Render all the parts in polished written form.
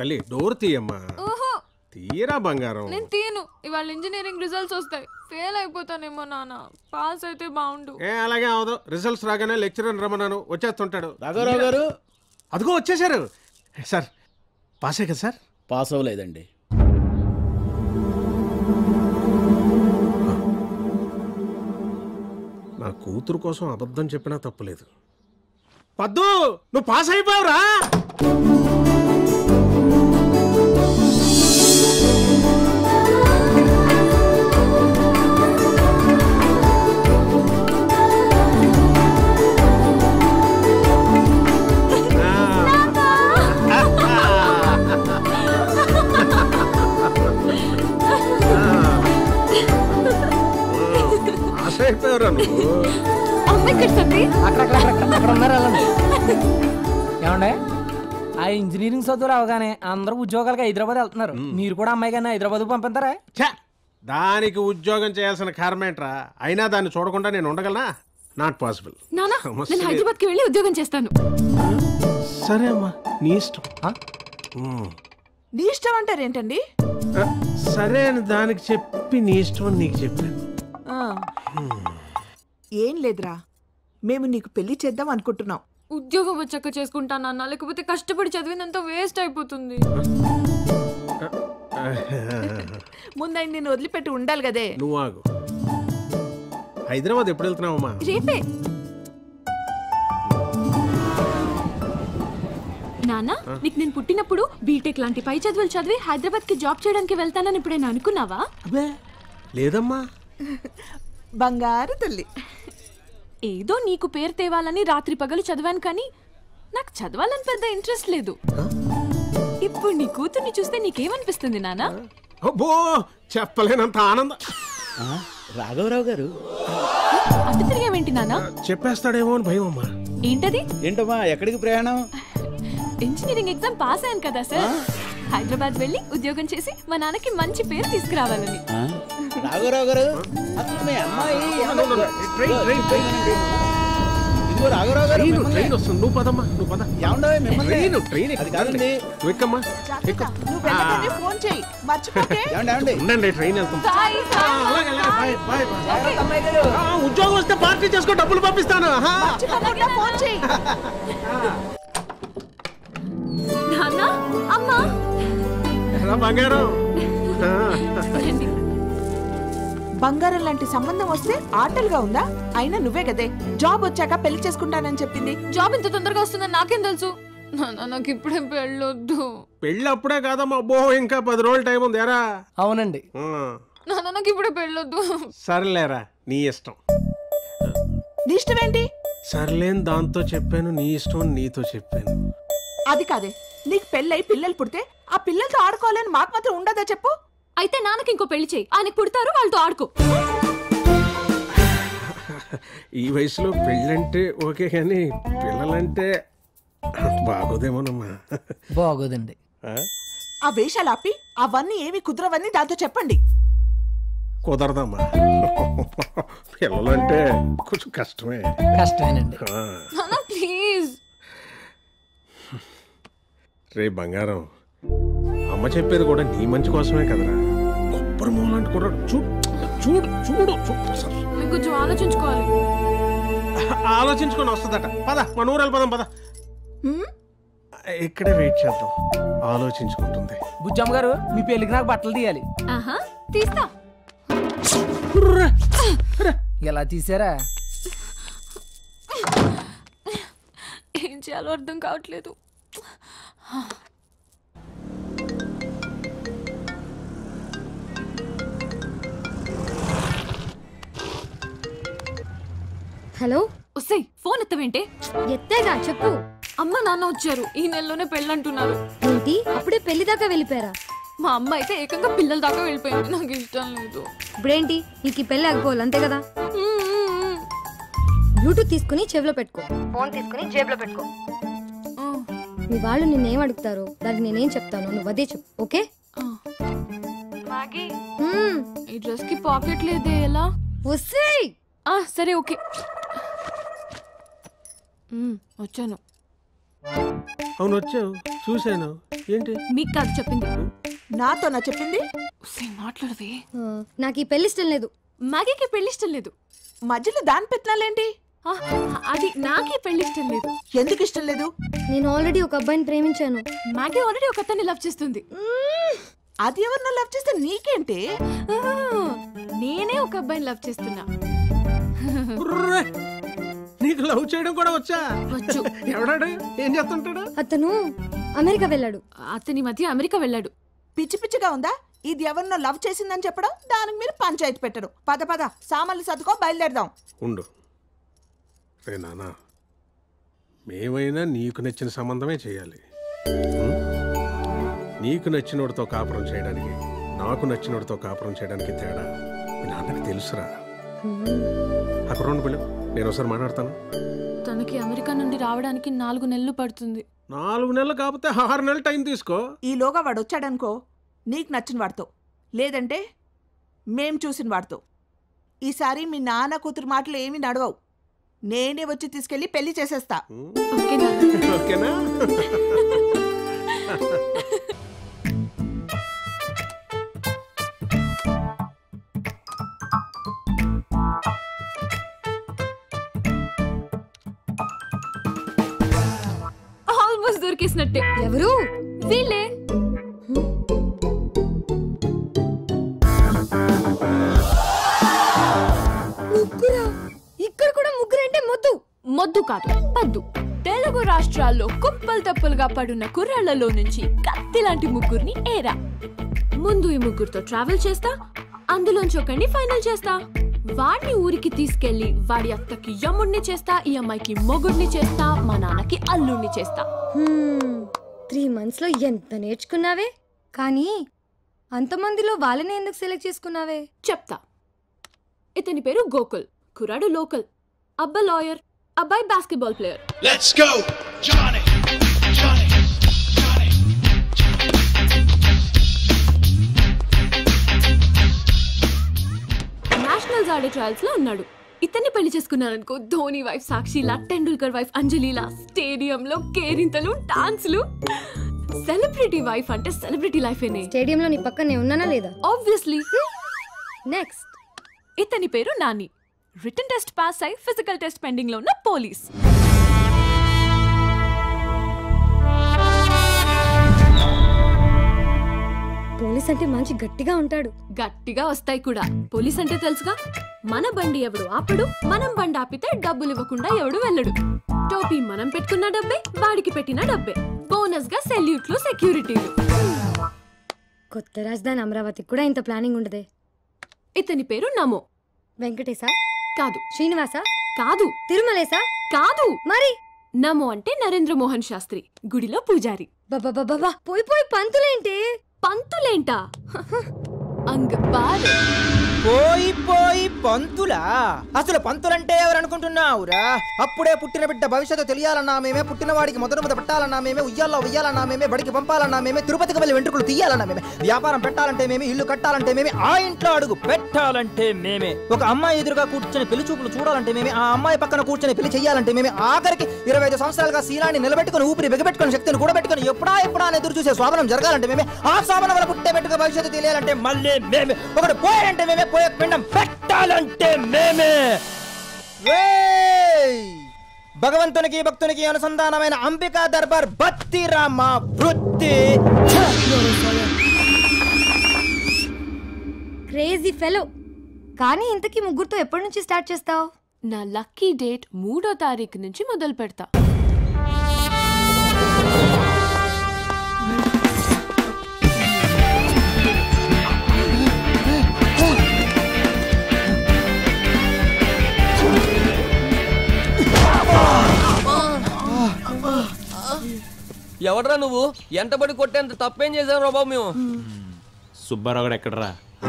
తల్లి డోర్ తీయమ్మా. తీయరా బంగారం. నేను తీయను. ఇవాళ ఇంజనీరింగ్ రిజల్ట్స్ వస్తాయి. ఫెయిల్ అయిపోతానేమో నాన్న. పాస్ అయితే బాగుండు. అలాగే అవదు. రిజల్ట్స్ రాగానే లెక్చరర్ రమ్మన్నాను, వచ్చేస్తుంటాడు. రాఘవరావు గారు అదిగో వచ్చేసారు. సార్ పాసే కదా సార్? పాస్ అవ్వలేదండి. నా కూతురు కోసం అబద్ధం చెప్పినా తప్పులేదు. పద్దు నువ్వు పాస్ అయిపోయావురా. ఏమండే ఆ ఇంజనీరింగ్ చదువులు అవగానే అందరూ ఉద్యోగాలకు హైదరాబాద్ వెళ్తున్నారు. మీరు కూడా అమ్మాయి కానీ హైదరాబాద్ పంపిస్తారా? దానికి ఉద్యోగం చేయాల్సిన కారణమేంట్రా? అయినా దాన్ని చూడకుండా నేను ఉండగలనా? Not possible. నేను హైదరాబాద్ కి వెళ్ళి ఉద్యోగం చేస్తాను. సరే అమ్మా, నీ ఇష్టం. నీ ఇష్టం అంటారు ఏంటండి? సరే అని దానికి చెప్పి నీ ఇష్టం అని నీకు చెప్పాను. ఏం లేదురా, మేము నీకు పెళ్లి చేద్దాం అనుకుంటున్నాం. ఉద్యోగం వచ్చాక చేసుకుంటానన్నా, లేకపోతే కష్టపడి చదివినంత వేస్ట్ అయిపోతుంది. ముందు నేను వదిలిపెట్టి ఉండాలి కదే. నువ్వు ఆగు. హైదరాబాద్ ఎప్పుడు వెళ్తున్నావమ్మా? రేపే. నానా, నీకు నేను పుట్టినప్పుడు బీటెక్ లాంటి పై చదువులు చదివి హైదరాబాద్ కి జాబ్ చేయడానికి వెళ్తానని ఇప్పుడైనా అనుకున్నావా? లేదమ్మా. బంగారు తల్లి. ఏదో నీకు పేరు తేవాలని రాత్రి పగలు చదివాను, కానీ నాకు చదవాలని పెద్ద ఇంట్రెస్ట్ లేదు. ఇప్పుడు నీ కూతుర్ని చూస్తే నీకేమనిపిస్తుంది నానా? అబ్బో చెప్పలేనంత ఆనందం. రాఘవరావు గారు అటు తిరిగావేంటి నానా? చెప్పేస్తాడేమో అని భయం అమ్మా. ఏంటది? ఏంటమ్మా ఎక్కడికి ప్రయాణం? ఇంజనీరింగ్ ఎగ్జామ్ పాస్ అయ్యాను కదా సార్. హైదరాబాద్ వెళ్ళి ఉద్యోగం చేసి మా నాన్నకి మంచి పేరు తీసుకురావాలని. రాఘవరావు గారు అసలు మీ అమ్మాయి ఇదిగో రాఘవరావు గారు ట్రైన్ వస్తుంది. నువ్వు పదమ్మా, నువ్వు పద. ఏమండే ట్రైన్ అది కాదండి. ఎక్కమ్మా. నువ్వు వెళ్ళగానే ఫోన్ చేయి, మర్చిపోకే. ఉండండి, ట్రైన్ వెళ్తాం. ఉద్యోగం వస్తే పార్టీ చేసుకో, డబ్బులు పంపిస్తాను. ఫోన్ చేయి. నాన్నా, అమ్మా. బంగారం. బంగారం లాంటి సంబంధం వస్తే ఆటలుగా ఉందా? అయినా నువ్వే కదే జాబ్ వచ్చాక పెళ్లి చేసుకుంటానని చెప్పింది. జాబ్ ఇంత తొందరగా వస్తుందని నాకేం తెలుసు? నాకు ఇప్పుడే పెళ్ళొద్దు. పెళ్ళి అప్పుడే కాదమ్మా, అబ్బో ఇంకా 10 రోజులు టైం ఉంది. ఎరా? అవునండి. నాకు ఇప్పుడే పెళ్ళొద్దు. సర్లేరా, నీ ఇష్టం. నీ ఇష్టం ఏంటి? సర్లేని దాంతో చెప్పాను, నీ ఇష్టం నీతో చెప్పాను. అది కాదే, నీకు పెళ్ళై పిల్లలు పుడితే ఆ పిల్లలతో ఆడుకోవాలని మాకు మాత్రం ఉండదా చెప్పు? అయితే నాన్నకి ఇంకో పెళ్లి చేయి. ఆయనకు పుడతారు, వాళ్ళతో ఆడుకో. ఈ వయసులో పెళ్ళంటే ఓకే, కానీ పిల్లలంటే బాగోదేమోనమ్మా. బాగోదండి. ఆ వేషాలు ఆపి అవన్నీ ఏమి కుదరవని దాంతో చెప్పండి. కుదరదమ్మా, పిల్లలంటే కొంచెం కష్టమేనండి. ప్లీజ్. రే బంగారం, అమ్మ చెప్పేది కూడా నీ మంచి కోసమే కదరా. కొబ్బరి మూలంటే కూడా చూడు చూడు చూడు చూడు. కొంచెం ఆలోచించుకోవాలి. ఆలోచించుకొని వస్తుందట. పద, మన ఊరు పదం. పద, ఇక్కడే వెయిట్ చేద్దాం. ఆలోచించుకుంటుంది. బుజ్జమ్మ గారు, మీ పెళ్లికి నాకు బట్టలు తీయాలి. తీస్తా. ఎలా తీసారా? ఏం చేయాలో అర్థం కావట్లేదు. హలో. వస్తే ఫోన్ ఎత్తవేంటే? ఎత్తేగా, చెప్పు. అమ్మ నాన్న వచ్చారు. ఈ నెలలోనే పెళ్ళంటున్నారు. ఏంటి, అప్పుడే పెళ్లి దాకా వెళ్ళిపోయారా? మా అమ్మ అయితే ఏకంగా పిల్లల దాకా వెళ్ళిపోయింది. నాకు ఇష్టం లేదు. ఇప్పుడేంటి, నీకు ఈ పెళ్లి ఆగిపోవాలి అంతే కదా? బ్లూటూత్ తీసుకుని చెవిలో పెట్టుకో, ఫోన్ తీసుకుని జేబులో పెట్టుకో. మీ వాళ్ళు నిన్నేం అడుగుతారో దానికి నేనేం చెప్తాను నువ్వు అదే చెప్పు, ఓకే? ఈ డ్రెస్ కి పాకెట్ లేదే, ఎలా? వస్తాయి. సరే, ఓకే. వచ్చాను. అవును వచ్చావు, చూశాను. ఏంటి? మీకు కాదు చెప్పింది. నాతో నా చెప్పింది. మాట్లాడవే. నాకు ఈ పెళ్లి ఇష్టం లేదు. మ్యాగీకి పెళ్లి ఇష్టం లేదు. మధ్యలో దాని పెత్తనాలేంటి? అది నాకే పెళ్లి ఇష్టం లేదు. ఎందుకు ఇష్టం లేదు? నేను ఆల్రెడీ ఒక అబ్బాయిని ప్రేమించాను. మ్యాగీ ఆల్రెడీ ఒక అతన్ని లవ్ చేస్తుంది. అది ఎవరినో లవ్ చేస్తే నీకేంటి? నేనే ఒక అబ్బాయిని లవ్ చేస్తున్నా. ఉర్రే! నీకు లవ్ చేయడం కూడా వచ్చా? వచ్చు. ఎవడాడు? ఏం చేస్తుంటాడు? అతను అమెరికా వెళ్ళాడు. అతని మధ్య అమెరికా వెళ్ళాడు. పిచ్చి పిచ్చిగా ఉందా? ఇది ఎవరినో లవ్ చేసిందని చెప్పడం, దానికి మీరు పంచాయతీ పెట్టడం. పద పద సామాన్లు సర్దుకో, బయలుదేరదాం. ఉండు రే నాన్న, మేమైనా నీకు నచ్చిన సంబంధమే చేయాలి. నీకు నచ్చినోడితో కాపురం చేయడానికి, నాకు నచ్చినోడితో కాపురం చేయడానికి తేడా మీ నాన్నకి తెలుసురా. అక్కడ ఉండి పిల్లలు, నేను ఒకసారి మాట్లాడతాను. తనకి అమెరికా నుండి రావడానికి 4 నెలలు పడుతుంది. 4 నెలలు కాకపోతే 6 నెలలు టైం తీసుకో. ఈలోగా వాడు వచ్చాడనుకో, నీకు నచ్చిన వాడితో, లేదంటే మేం చూసిన వాడితో. ఈసారి మీ నాన్న కూతురు మాటలు ఏమీ నడవవు. నేనే వచ్చి తీసుకెళ్లి పెళ్లి చేసేస్తా. ఓకేనా? ఆల్మోస్ట్ దొరికేసినట్టే. ఎవరు? వీళ్ళే. ముగ్గురా? ఇక్కడ కూడా ముగ్గురంటే మొద్దు కాదు, పద్దు. తెలుగు రాష్ట్రాల్లో కుప్పలు తప్పులుగా పడున్న కుర్రాళ్లలో నుంచి కత్తి లాంటి ముగ్గురిని ఏరా. ముందు ఈ ముగ్గురితో ట్రావెల్ చేస్తా, అందులోంచి ఒకరిని ఫైనల్ చేస్తా. వాడిని ఊరికి తీసుకెళ్లి వాడి అత్తకి యముడిని చేస్తా, ఈ అమ్మాయికి మొగుడిని చేస్తా, మా నాన్నకి అల్లుడిని చేస్తా. 3 months లో ఎంత నేర్చుకున్నావే, కానీ అంతమందిలో వాళ్ళని ఎందుకు సెలెక్ట్ చేసుకున్నావే? చెప్తా. ఇతని పేరు గోకుల్. కుర్రాడు లోకల్. అబ్బా లాయర్, అబ్బాయి basketball player. Let's go, Johnny, Johnny, Johnny. Nationals ఆడే ట్రయల్స్ లో ఉన్నాడు. ఇతన్ని పెళ్లి చేసుకున్నారనుకో, ధోని వైఫ్ సాక్షిలా, టెండూల్కర్ వైఫ్ అంజలిలా, స్టేడియంలో కేరింతలు, డాన్సులు. సెలబ్రిటీ వైఫ్ అంటే సెలబ్రిటీ లైఫ్ ఏనే. స్టేడియంలో నీ పక్కనే ఉన్నానా లేదా? ఆబ్వియస్లీ. నెక్స్ట్. ఇతని పేరు నాని. రిటన్ టెస్ట్ పాస్ అయి ఫిజికల్ టెస్ట్ పెండింగ్ లో ఉన్న పోలీస్. పోలీస్ అంటే మంచి గట్టిగా ఉంటాడు. గట్టిగా వస్తాయి కూడా. పోలీస్ అంటే తెలుసుగా, మన బండి ఎవడు ఆపడు, మనం బండి ఆపితే డబ్బులు ఇవ్వకుండా ఎవడు వెళ్ళడు. టోపీ మనం పెట్టుకున్న డబ్బే, వాడికి పెట్టిన డబ్బే. బోనస్ గా సెల్యూట్లు, సెక్యూరిటీలు. కొత్త రాజధాని అమరావతికి కూడా ఇంత ప్లానింగ్ ఉండదే. ఇతని పేరు నమో. వెంకటేశా? కాదు. శ్రీనివాసా? కాదు. తిరుమలేసా? కాదు. మరి నమో అంటే నరేంద్ర మోహన్ శాస్త్రి, గుడిలో పూజారి. బాబా పోయి పోయి పంతులేంటి? పంతులేంటా? అంగ బాధ. పోయి పోయి పంతులా? అసలు పంతులంటే ఎవరు అనుకుంటున్నావురా? అప్పుడే పుట్టిన బిడ్డ భవిష్యత్తు తెలియాలన్నా మేమే, పుట్టిన వాడికి మొదట పెట్టాలన్నా మేమే, ఉయ్యాల్లో ఉయ్యాలన్నా మేమే, బడికి పంపాలన్నా మేమే, తిరుపతికి వెళ్ళి వెంట్రుకలు తీయాలన్నా మేమే, వ్యాపారం పెట్టాలంటే మేమే, ఇల్లు కట్టాలంటే మేమే, ఆ ఇంట్లో అడుగు పెట్టాలంటే మేమే, ఒక అమ్మాయి ఎదురుగా కూర్చొని పెళ్లి చూపులు చూడాలంటే మేమే, ఆ అమ్మాయి పక్కన కూర్చొని పెళ్లి చేయాలంటే మేమే, ఆఖరికి 25 సంవత్సరాలుగా శీలాన్ని నిలబెట్టుకుని ఊపిరి బిగబెట్టుకుని శక్తిని కూడా పెట్టుకుని ఎప్పుడా అని ఎదురు చూసే శోభనం జరగాలంటే మేమే, ఆ శోభనం వల్ల పుట్టే బిడ్డగా భవిష్యత్తు తెలియాలంటే మళ్ళీ మేమే, ఒకటి పోయారంటే మేమే, పోయే పిండం పెట్టాలంటే మేమే. భగవంతునికి భక్తునికి అనుసంధానమైన అంబికా దర్బార్ బత్తిరా మా వృత్తి. Crazy fellow. కానీ ఇంతకీ ముగ్గురుతో ఎప్పటి నుంచి స్టార్ట్ చేస్తావు? నా లక్కీ డేట్ 3వ తారీఖు నుంచి మొదలు పెడతా. ఎవడ్రా నువ్వు? ఎంత పడి కొట్టేంత తప్పేం చేసావు రా బాబు మేము? సుబ్బారావు ఎక్కడరా?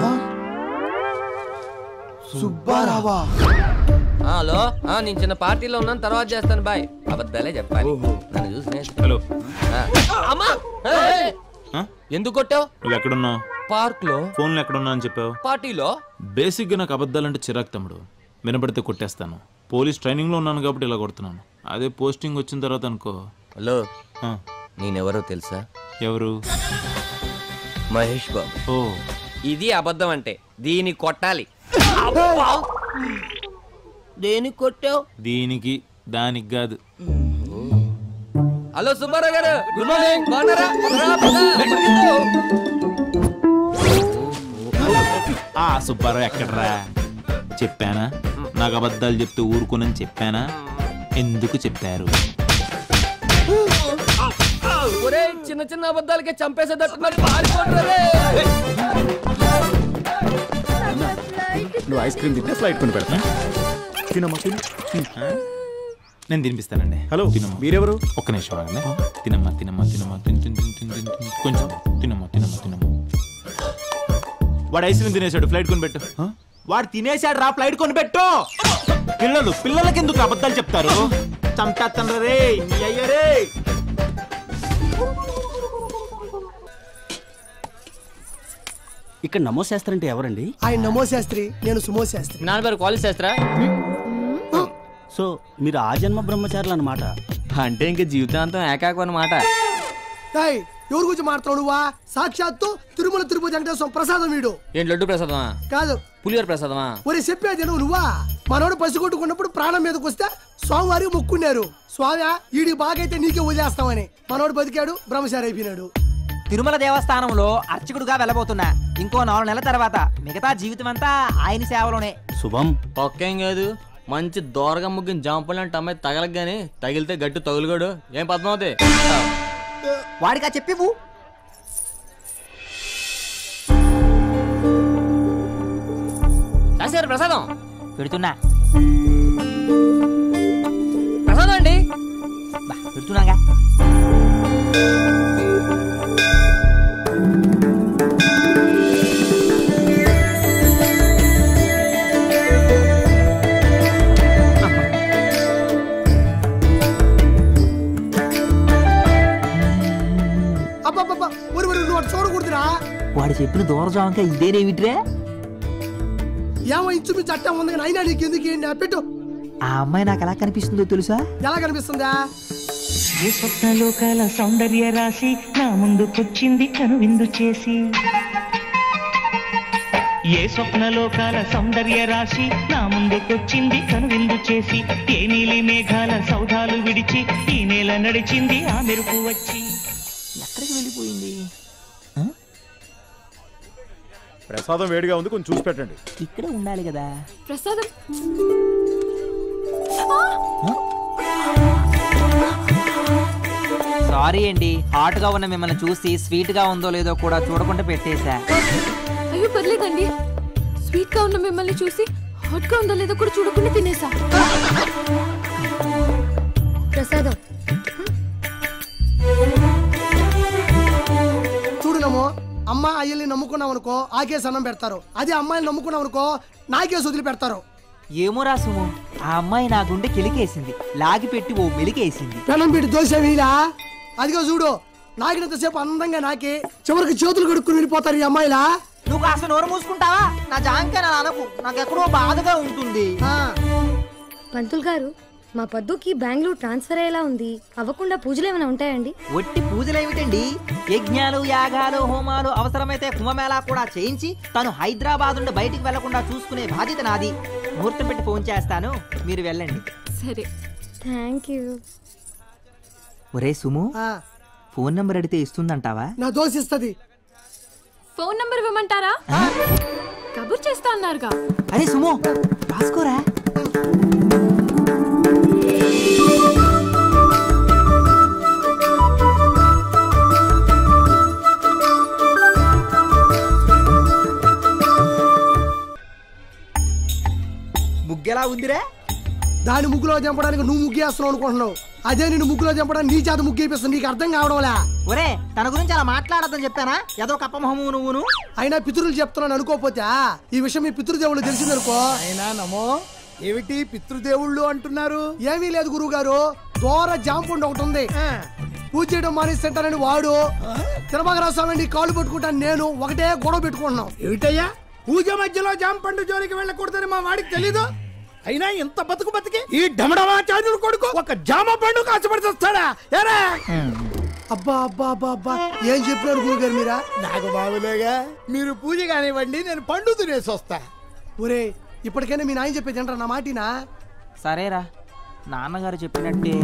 సుబ్బారావా? హలో, నేను చిన్న పార్టీలో ఉన్నాను, తర్వాత చేస్తాను బాయ్. అబద్ధాలే చెప్పాలి. నన్ను చూసి హలో. అమ్మా, ఎందుకు కొట్టావు? నువ్వు ఎక్కడున్నావు? పార్క్ లో. ఫోన్లో ఎక్కడున్నా అని చెప్పావు? పార్టీలో. బేసిక్ గా నాకు అబద్ధాలంటే చిరాకు తమ్ముడు. వినపడితే కొట్టేస్తాను. పోలీస్ ట్రైనింగ్ లో ఉన్నాను కాబట్టి ఇలా కొడుతున్నాను. అదే పోస్టింగ్ వచ్చిన తర్వాత అనుకో హలో ఆ, నేనెవరో తెలుసా? ఎవరు? మహేష్ బాబు. ఓ, ఇది అబద్ధం అంటే దీన్ని కొట్టాలి. దేనికి కొట్టావు? దీనికి దానికి కాదు. హలో సుబ్బారావు గారు, గుడ్ మార్నింగ్. బాగున్నారా? ఆ సుబ్బారావు ఎక్కడరా? చెప్పానా నాకు అబద్ధాలు చెప్తే ఊరుకోనని చెప్పానా? ఎందుకు చెప్పారు? ఒరే, చిన్న చిన్న అబద్ధాలకే చంపేసేటట్టున్నారు. పారిపోండి. నువ్వు ఐస్ క్రీమ్ తింటే ఫ్లైట్ కొని పెడతా. తినమ్మా తిను. నేను తినిపిస్తానండి. హలో తినమ్మా. మీరెవరు? ఒక్క నిమిషం ఆగండి. తినమ్మా తినమ్మా తినమ్మా తిన్ తిన్ తిన్ తిన్ తిన్ తిన్. కొంచెం తినమ్మా తినమ్మా తినమ్మా. వాడు ఐస్ క్రీమ్ తినేశాడు, ఫ్లైట్ కొని పెట్టు. వాడు తినేశాడు రా, ఫ్లైట్ కొని పెట్టు. పిల్లలకి ఎందుకు అబద్ధాలు చెప్తారు? చంపేస్తాను రే నీ అయ్యరే. ఇక్కడ నమో శాస్త్రి అంటే ఎవరండి? ఆయన నమో శాస్త్రి, నేను సుమో శాస్త్రి. నాన్న పేరు కాలేజ్ శాస్త్ర. సో మీరు ఆ జన్మ బ్రహ్మచారులు అన్నమాట. అంటే ఇంక జీవితాంతం ఏకాకు అన్నమాట. ఎవరి గురించి మాట్లాడు నువ్వా? సాక్షాత్తు తిరుమల తిరుపతి వెంకటేశ్వర ప్రసాదం వీడు. ఏంటి లడ్డు ప్రసాదమా? కాదు, పులిహోర ప్రసాదమా? ఒరే చెప్పేది నువ్వా? మనోడు పసి కొట్టుకున్నప్పుడు ప్రాణం మీదకి వస్తే స్వామివారికి మొక్కున్నారు. స్వామి ఈడికి బాగైతే నీకే వదిలేస్తామని. మనోడు బతికాడు, బ్రహ్మచారి అయిపోయినాడు. తిరుమల దేవస్థానంలో అర్చకుడుగా వెళ్ళబోతున్నా. ఇంకో 4 నెలల తర్వాత మిగతా జీవితం అంతా ఆయన సేవలోనే. శుభం. ఒక్కేం కాదు, మంచి దోరగా ముగ్గిన జాంపల్ అంటే అమ్మాయి తగలక గానీ తగిలితే గట్టు తగులుగాడు. ఏం పద్మావతి? వాడికా చెప్పివు. శాస్త్రి ప్రసాదం పెడుతున్నా ప్రసాదం అండి. పెడుతున్నాగా. అబ్బబ్బబ్బా, నువ్వు అటు చూడకూడదురా. వాడు చెప్పిన దూరజాంకా ఇదేనేమిట్రే? ఏమో ఇంచుమించు చట్టం ఉంది కానీ అయినా నీకు ఎందుకు ఏంటి? పెట్టు. ఆ అమ్మాయి నాకు ఎలా కనిపిస్తుందో తెలుసా? ఎలా కనిపిస్తుందా? ఏ స్వప్నలోకాల సౌందర్య రాశి నా ముందుకొచ్చింది కనువిందు చేసి. ఏ స్వప్నలోకాల సౌందర్య రాశి నా ముందుకొచ్చింది కనువిందు చేసి. ఏ నీలి మేఘాల సౌధాలు విడిచి ఈ నేల నడిచింది ఆ మెరుపు వచ్చి. ఎక్కడికి వెళ్ళిపోయింది? ప్రసాదం వేడిగా ఉంది, కొంచెం చూసి పెట్టండి. ఇక్కడే ఉండాలి కదా. ప్రసాదం సారీ అండి, హాట్ గా ఉన్న మిమ్మల్ని చూసి స్వీట్ గా ఉందో లేదో కూడా చూడకుండా పెట్టేశా. అయ్యో పర్లేదండి, స్వీట్ గా ఉన్న మిమ్మల్ని చూసి హాట్ గా ఉందో లేదో కూడా చూడకుండా తినేసా. ప్రసాదం చూడునమో, అమ్మ అయ్యల్ని నమ్ముకున్నాం అనుకో ఆకేసి అన్నం పెడతారు. అదే అమ్మాయిని నమ్ముకున్నాం అనుకో నాకేసి వదిలి పెడతారు. ఏమో రాసుము, ఆ అమ్మాయి నా గుండె కిలికేసింది, లాగి పెట్టి ఓ మెలికేసింది. పెనం పెట్టి దోశ వీలా. అదిగో చూడు, నాకినంతసేపు అందంగా నాకే చివరికి చేతులు కడుక్కుని వెళ్ళిపోతారు ఈ అమ్మాయిలా. నువ్వు కాస్త నోరు మూసుకుంటావా? నా జాంకా నా అనకు, నాకు ఎక్కడో బాధగా ఉంటుంది. పంతులు గారు, మా పద్దుకి బెంగళూరు ట్రాన్స్ఫర్ అయ్యేలా ఉంది. అవ్వకుండా పూజలు ఏమైనా ఉంటాయండి? ఒట్టి పూజలేమిటండి, యజ్ఞాలు యాగాలు హోమాలు అవసరమైతే కుంభమేళా కూడా చేయించి తను హైదరాబాద్ నుండి బయటికి వెళ్లకుండా చూసుకునే బాధ్యత నాది. ముహూర్తం పెట్టి ఫోన్ చేస్తాను, మీరు వెళ్ళండి. సరే, థ్యాంక్ యూ. ఒరే సుము, ఫోన్ నంబర్ అడిగితే ఇస్తుందంటావా? నా దోశ ఇస్తుంది. ఫోన్ నంబర్ ఇవ్వమంటారా? కబుర్ చేస్తా అన్నారుగా. అరే సుము, రాసుకోరా. ముగ్గెలా ఉందిరా? దాని ముగ్గులో చంపడానికి నువ్వు ముగ్గేస్తున్నావు అనుకుంటున్నావు. అదే నేను ముగ్గులో చంపడానికి నీ చేత ముగ్గేపిస్తాను. నీకు అర్థం కావడంలే. ఒరే, తన గురించి అలా మాట్లాడద్దని చెప్పానా? ఏదో కప్పమహము నువ్వును. అయినా పితృలు చెప్తున్నాను అనుకోపోతే ఈ విషయం మీ పితృదేవుళ్ళు తెలిసిందనుకో. అయినా నమో, ఏమిటి పితృదేవుళ్ళు అంటున్నారు? ఏమీ లేదు గురువు గారు, దూర జాంపుండి ఒకటి ఉంది. పూజ చేయడం మానేస్తుంటానని వాడు, తిరుమగరావు స్వామి కాళ్ళు పట్టుకుంటాను నేను, ఒకటే గొడవ పెట్టుకుంటున్నాం. ఏమిటయ్యా, పూజ మధ్యలో జాంపండు జోలికి వెళ్ళకూడదని మా వాడికి తెలీదు? అయినా ఇంత బతికి ఈ డమడమాచార్యుడు కొడుకు ఒక జామ పండు కాచపడి వస్తాడా ఏరా? అబ్బా అబ్బా అబ్బా అబ్బా ఏం చెప్పినారు గురుగారు మీరా? నాకు బాబులేగా, మీరు పూజ కానివ్వండి, నేను పండు తినేసి వస్తా. ఒరే ఇప్పటికైనా మీ నాయన చెప్పేది ఏంట్రా నా మాటినా? సరేరా, నాన్నగారు చెప్పినట్టే.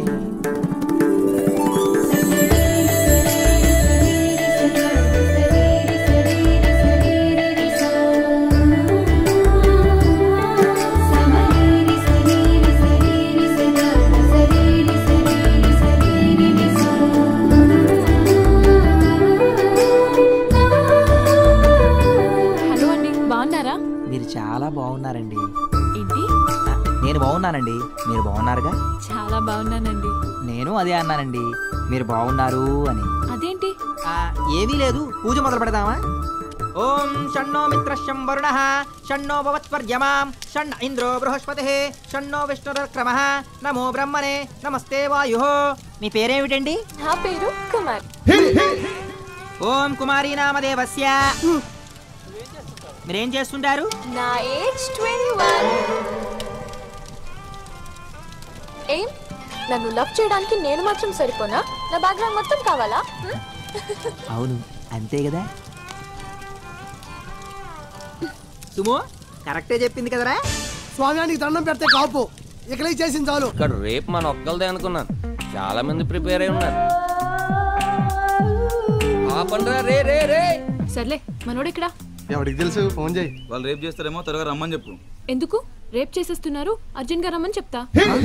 మీరు చాలా బాగున్నారండి. ఏంటి? నేను బాగున్నానండి, మీరు బాగున్నారుగా? చాలా బాగున్నానండి. నేను అదే అన్నానండి, మీరు బాగున్నారు అని. అదేంటి? ఏమీ లేదు, పూజ మొదలు పెడదామా? ఓం షణ్ణో మిత్రశం వరుణః షణ్ణో భవత్వర్యమాం షణ్ ఇంద్రో బృహస్పతిః షణ్ణో విష్ణుర్క్రమః నమో బ్రహ్మణే నమస్తే వాయుః. మీ పేరేమిటండి? నా పేరు కుమార్. ఓం కుమారీ నామదేవస్య. మీరేం చేస్తుంటారు? నా ఏజ్ 21. ఏం నన్ను లవ్ చేయడానికి నేను మాత్రం సరిపోనా? నా బ్యాక్గ్రౌండ్ మొత్తం కావాలా? అవును, అంతే కదా. సుమో కరెక్టే చెప్పింది కదరా. స్వామియానికి దండం పెడితే కాపు ఇకలే చేసింది చాలు. ఇక్కడ రేపు మన ఒక్కలదే అనుకున్నాను, చాలా మంది ప్రిపేర్ అయి ఉన్నారు. రే రే రే సర్లే, మనోడు ఇక్కడ. ఎవరికి తెలుసు, ఫోన్ చేయి. వాళ్ళు రేపు చేస్తారేమో, త్వరగా రమ్మని చెప్పు. ఎందుకు రేప్ చేసేస్తున్నారు? అర్జున్ గా రమ్మని చెప్తా.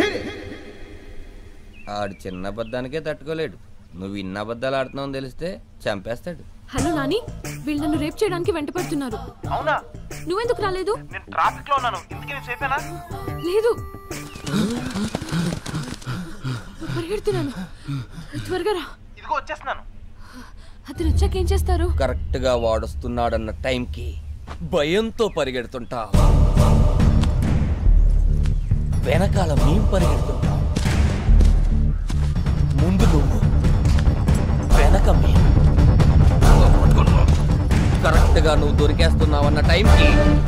ఆడు చిన్న అబద్ధానికే తట్టుకోలేడు, నువ్వు ఇన్న అబద్ధాలు ఆడుతున్నావు తెలిస్తే చంపేస్తాడు. హలో నాని, వీళ్ళు నన్ను రేప్ చేయడానికి వెంట పడుతున్నారు. అవునా? నువ్వెందుకు రాలేదు? నేను ట్రాఫిక్ లో ఉన్నాను, ఇంతకీ నేను సేఫేనా? లేదు, పరిగెడుతున్నాను. త్వరగా రా. ఇదిగో వచ్చేస్తున్నాను. అతను వచ్చాక ఏం చేస్తారు? కరెక్ట్ గా వాడొస్తున్నాడన్న టైంకి భయంతో పరిగెడుతుంటా, వెనకాల మేం పరిగెడుతుంటా, ముందు నువ్వు వెనక మేం. కరెక్ట్ గా నువ్వు దొరికేస్తున్నావన్న టైంకి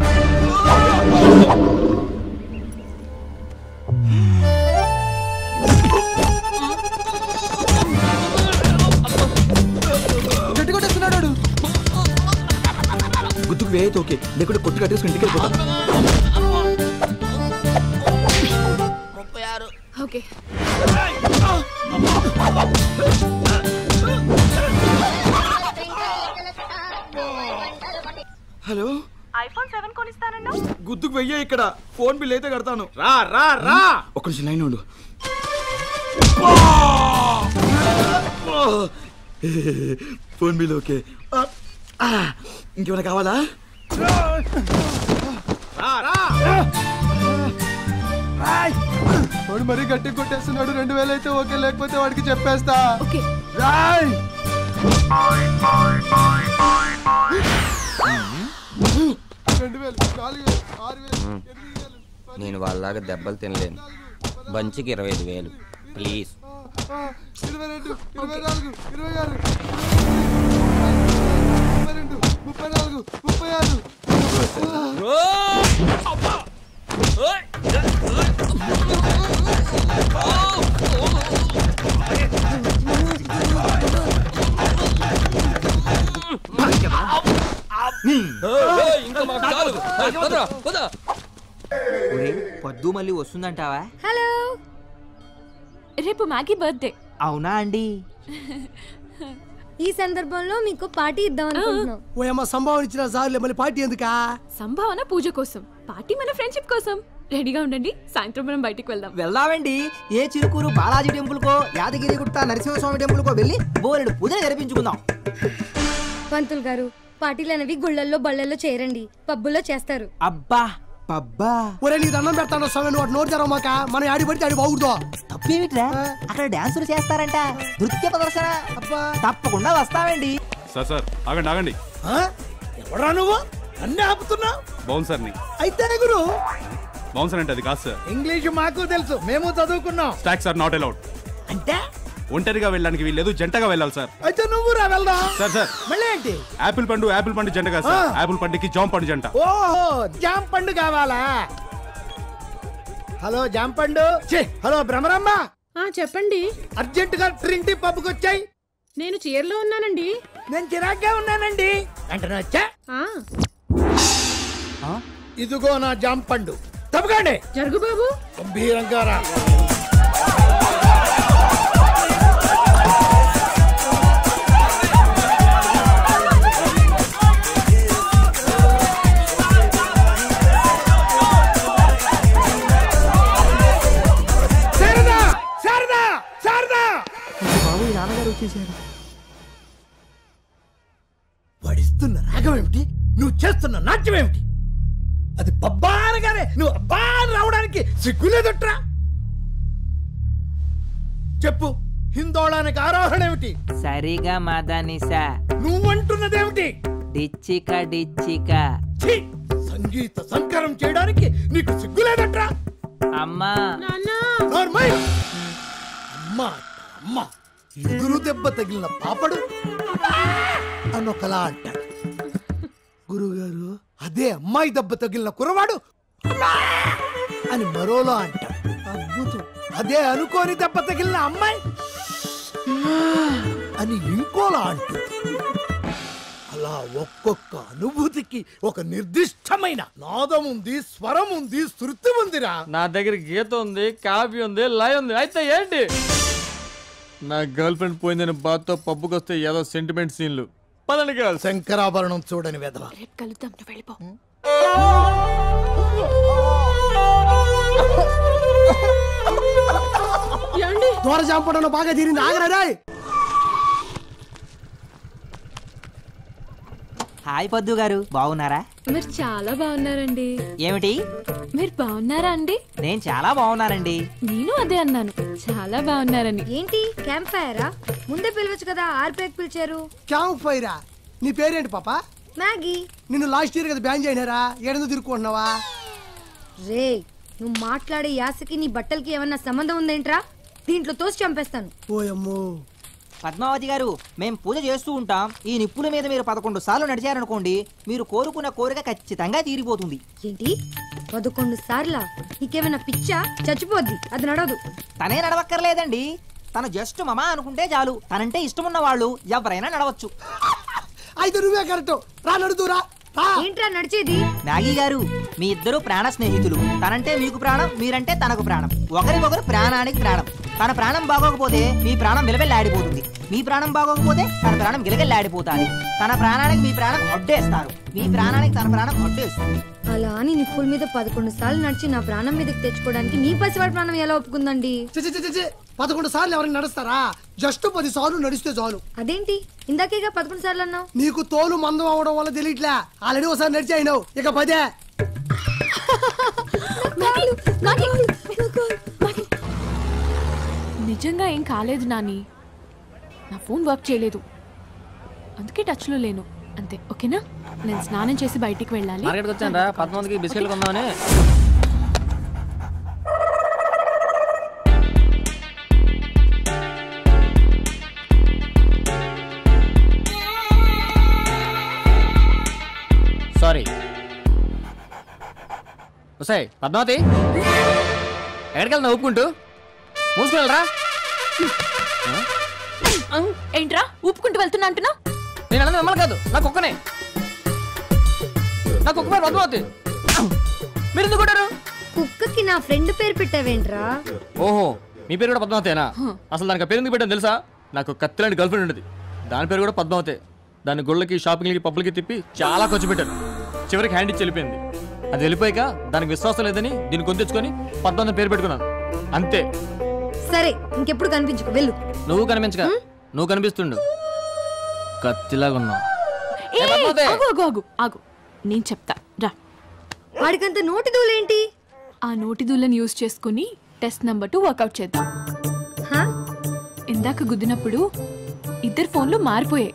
గుర్తుకు వేయతే ఓకే, లేకుంటే కొట్టు కట్టేసుకుని ఇంటికి వెళ్ళిపోతాను. ఓకే. హలో, ఐఫోన్ 7 కొనిస్తానన్నా? గుర్తుకు వెయ్యే, ఇక్కడ ఫోన్ బిల్ అయితే కడతాను. రా రా రా. ఒక్క నిమిషం లైన్ ఉండు. Phone bill okay. ఇంకేమైనా కావాలా? వాడు మరీ గట్టి కొట్టేస్తున్నాడు. 2000 అయితే ఓకే, లేకపోతే వాడికి చెప్పేస్తా. రాయ్ 2000, 4000, 6000. నేను వాళ్ళలాగా దెబ్బలు తినలేను. బంచికి 25,000 ప్లీజ్. 22, 24, 26, 32, 34, పొద్దు మళ్ళీ వస్తుందంటావా? హలో, రేపు మ్యాగీ బర్త్డే. అవునా అండి? ఈ సందర్భంలో మీకు పార్టీ ఇద్దాం అనుకుంటున్నాం. ఓయమ్మ సంభావన ఇచ్చిన సార్లే, మళ్ళీ పార్టీ ఎందుకా? సంభావన పూజ కోసం, పార్టీ మన ఫ్రెండ్షిప్ కోసం. రెడీగా ఉండండి, సాయంత్రం మనం బయటికి వెళ్దాం. వెళ్దామండి. ఏ చిరుకూరు బాలాజీ టెంపుల్ కో, యాదగిరి గుట్ట నరసింహస్వామి టెంపుల్ కో వెళ్ళి బోలెడు పూజలు జరిపించుకుందాం. పంతులు గారు, పార్టీలు అనేవి గుళ్ళల్లో బళ్ళల్లో చేయరండి, పబ్బుల్లో చేస్తారు. అబ్బా పబ్బా. ఒరే నీ దండం పెడతాను స్వామి, నువ్వు నోరు తెరవమాక. మనం ఆడి పడితే ఆడి బాగుందో. తప్పేమిట్రా, అక్కడ డాన్సులు చేస్తారంట, నృత్య ప్రదర్శన. తప్పకుండా వస్తామండి. సార్ సార్ ఆగండి ఆగండి. ఎవరా నువ్వు? అన్నీ ఆపుతున్నావు. బౌన్సర్ని. అయితే గురు, బౌన్సర్ అంటే అది కాదు సార్. ఇంగ్లీష్ మాకు తెలుసు, మేము చదువుకున్నాం. Stocks are not allowed. అంటే ఒంటరిగా వెళ్ళడానికి వీల్లేదు, జంటగా వెళ్ళాలి సార్. అయితే నువ్వు రా వెళ్దాం. సార్ సార్ మళ్ళీ ఏంటి? యాపిల్ పండు జంటగా సార్. యాపిల్ పండుకి జామ్ పండు జంట. ఓహో, జామ్ పండు కావాలా? హలో జాంపండు హలో భ్రమరమ్మ చెప్పండి. అర్జెంట్ గా ట్రింటీ పబ్కి వచ్చాయి. నేను చీరలో ఉన్నానండి. నేను చిరాగ్గా ఉన్నానండి. వెంటనే వచ్చా. ఇదిగో నా జాంపండు. తప్పకండి. జరుగు బాబు. గంభీరంగా రా. వడిస్తున్న రాగం ఏమిటి? నువ్వు చేస్తున్న నాట్యం ఏమిటి? అది పబ్బా అనగానే నువ్వు అబ్బా రావడానికి సిగ్గులేదట్రా. చెప్పు, హిందోళానికి ఆరోహణ ఏమిటి? సరిగా మదనిసా. నువ్వంటున్నదేమిటి? డిచ్చిక డిచ్చిక. సంగీత సంకరం చేయడానికి నీకు సిగ్గులేదట్రా. అమ్మా అమ్మా అమ్మా ఎదురు దెబ్బ తగిలిన పాపడు అనొకలా అంటాడు. గురుగారు, అదే అమ్మాయి దెబ్బ తగిలిన కురవాడు అని మరోలా అంటాడు. అద్భుతం. అదే అనుకోని దెబ్బ తగిలిన అమ్మాయి అని ఇంకోలా అంటుంది. అలా ఒక్కొక్క అనుభూతికి ఒక నిర్దిష్టమైన నాదం ఉంది, స్వరం ఉంది, శృతి ఉందిరా. నా దగ్గర గీత ఉంది, కాఫీ ఉంది, లయ ఉంది. అయితే ఏంటి? నా గర్ల్ ఫ్రెండ్ పోయిందని బాధతో పబ్బుకి వస్తే ఏదో సెంటిమెంట్ సీన్లు. పదండి గర్ల్. శంకరాభరణం చూడని వెధవ. కలుద్దాం, వెళ్ళిపో. దూర జాంపడంలో బాగా తీరింది. ఆగరా. హాయ్ పద్దు గారు, బాగున్నారా? మీరు చాలా బాగున్నారండి. ఏమిటి? మీరు బాగున్నారా అండి? నేను చాలా బాగున్నానండి. నేను అదే అన్నాను, చాలా బాగున్నారని. ఏంటి క్యాంప్ ఫైరా? ముందే పిలవచ్చు కదా, ఆర్పేక్ పిలిచారు. క్యాంప్ ఫైరా? నీ పేరేంటి పాప? మ్యాగీ. నిన్ను లాస్ట్ ఇయర్ కదా బ్యాన్ చేయనారా? ఏడందో తిరుక్కుంటున్నావా? రే, నువ్వు మాట్లాడే యాసకి నీ బట్టలకి ఏమన్నా సంబంధం ఉందేంట్రా? దీంట్లో తోసి చంపేస్తాను. ఓయమ్మో. పద్మావతి గారు, మేము పూజ చేస్తూ ఉంటాం. ఈ నిప్పుల మీద మీరు 11 సార్లు నడిచారనుకోండి, మీరు కోరుకున్న కోరిక ఖచ్చితంగా తీరిపోతుంది. ఏంటి 11 సార్లా? నీకేమైనా పిచ్చా? చచ్చిపోద్ది, అది నడవదు. తనే నడవక్కర్లేదండి, తను జస్ట్ మమా అనుకుంటే చాలు. తనంటే ఇష్టమున్న వాళ్ళు ఎవరైనా నడవచ్చు. అయితే నువ్వే కరెక్ట్. రా, నడుదురా. ఏంట్రా నడిచేది? మ్యాగీ గారు, మీ ఇద్దరు ప్రాణ స్నేహితులు. తనంటే మీకు ప్రాణం, మీరంటే తనకు ప్రాణం. ఒకరికొకరు ప్రాణానికి ప్రాణం. తన ప్రాణం బాగోకపోతే మీ ప్రాణం విలవెల్లాడిపోతుంది. మీ ప్రాణం బాగోకపోతే తన ప్రాణం గిలగెల్లాడిపోతాది. తన ప్రాణానికి మీ ప్రాణం అడ్డేస్తారు, మీ ప్రాణానికి తన ప్రాణం అడ్డేస్తుంది. అలా అని నిప్పుల మీద 11 సార్లు నడిచి నా ప్రాణం మీదకి తెచ్చుకోవడానికి మీ పసివాడి ప్రాణం ఎలా ఒప్పుకుందండి? 11 సార్లు ఎవరైనా నడుస్తారా? జస్ట్ 10 సార్లు నడిస్తే చాలు. అదేంటి ఇందాకేగా 11 సార్లు అన్నావు? నీకు తోలు మందం అవడం వల్ల తెలియట్లే. ఆల్రెడీ ఒకసారి నడిచి అయినావు, ఇక 10. నిజంగా ఏం కాలేదు నాని. నా ఫోన్ వర్క్ చేయలేదు, అందుకే టచ్ లో లేను అంతే. ఓకేనా? నేను స్నానం చేసి బయటికి వెళ్ళాలి. మార్కెట్కి వచ్చాను రా, 10 బిస్కెట్లు కొందామని. సారీ. వస్తాయి పద్మావతి, ఎక్కడికి వెళ్తున్నా ఒప్పుకుంటూ? మూసుకెళ్ళరా. ఏంట్రా ఊపుకుంటూ వెళ్తున్నా అంటున్నా? నేను అన్నది మిమ్మల్ని కాదు, నా కుక్కనే. నా కుక్క పేరు పద్మావతి. మీరు ఎందుకు కొట్టారు? కుక్కకి నా ఫ్రెండ్ పేరు పెట్టావేంట్రా? ఓహో, మీ పేరు కూడా పద్మావతేనా? అసలు దానికి పేరు ఎందుకు పెట్టాను తెలుసా? నాకు కత్తిలాంటి గర్ల్ ఫ్రెండ్ ఉండేది, దాని పేరు కూడా పద్మావతే. దాని గుళ్ళకి, షాపింగ్లకి, పబ్బులకి తిప్పి చాలా ఖర్చు పెట్టాను. చివరికి హ్యాండ్ ఇచ్చి వెళ్ళిపోయింది. అది వెళ్ళిపోయాక దానికి విశ్వాసం లేదని దీన్ని కొని తెచ్చుకొని పద్మావతి పేరు పెట్టుకున్నాను, అంతే. సరే, ఇంకెప్పుడు కనిపించుకో, వెళ్ళు. నువ్వు కనిపించక, నువ్వు కనిపిస్తుండు, కత్తిలాగా ఉన్నావు. ఆగు, నేను చెప్తా రా. వాడికంత నోటి దూలేంటి? ఆ నోటి దూలని యూజ్ చేసుకుని టెస్ట్ నెంబర్ 2 వర్కౌట్ చేద్దాం. ఇందాక గుద్దినప్పుడు ఇద్దరు ఫోన్లు మారిపోయాయి.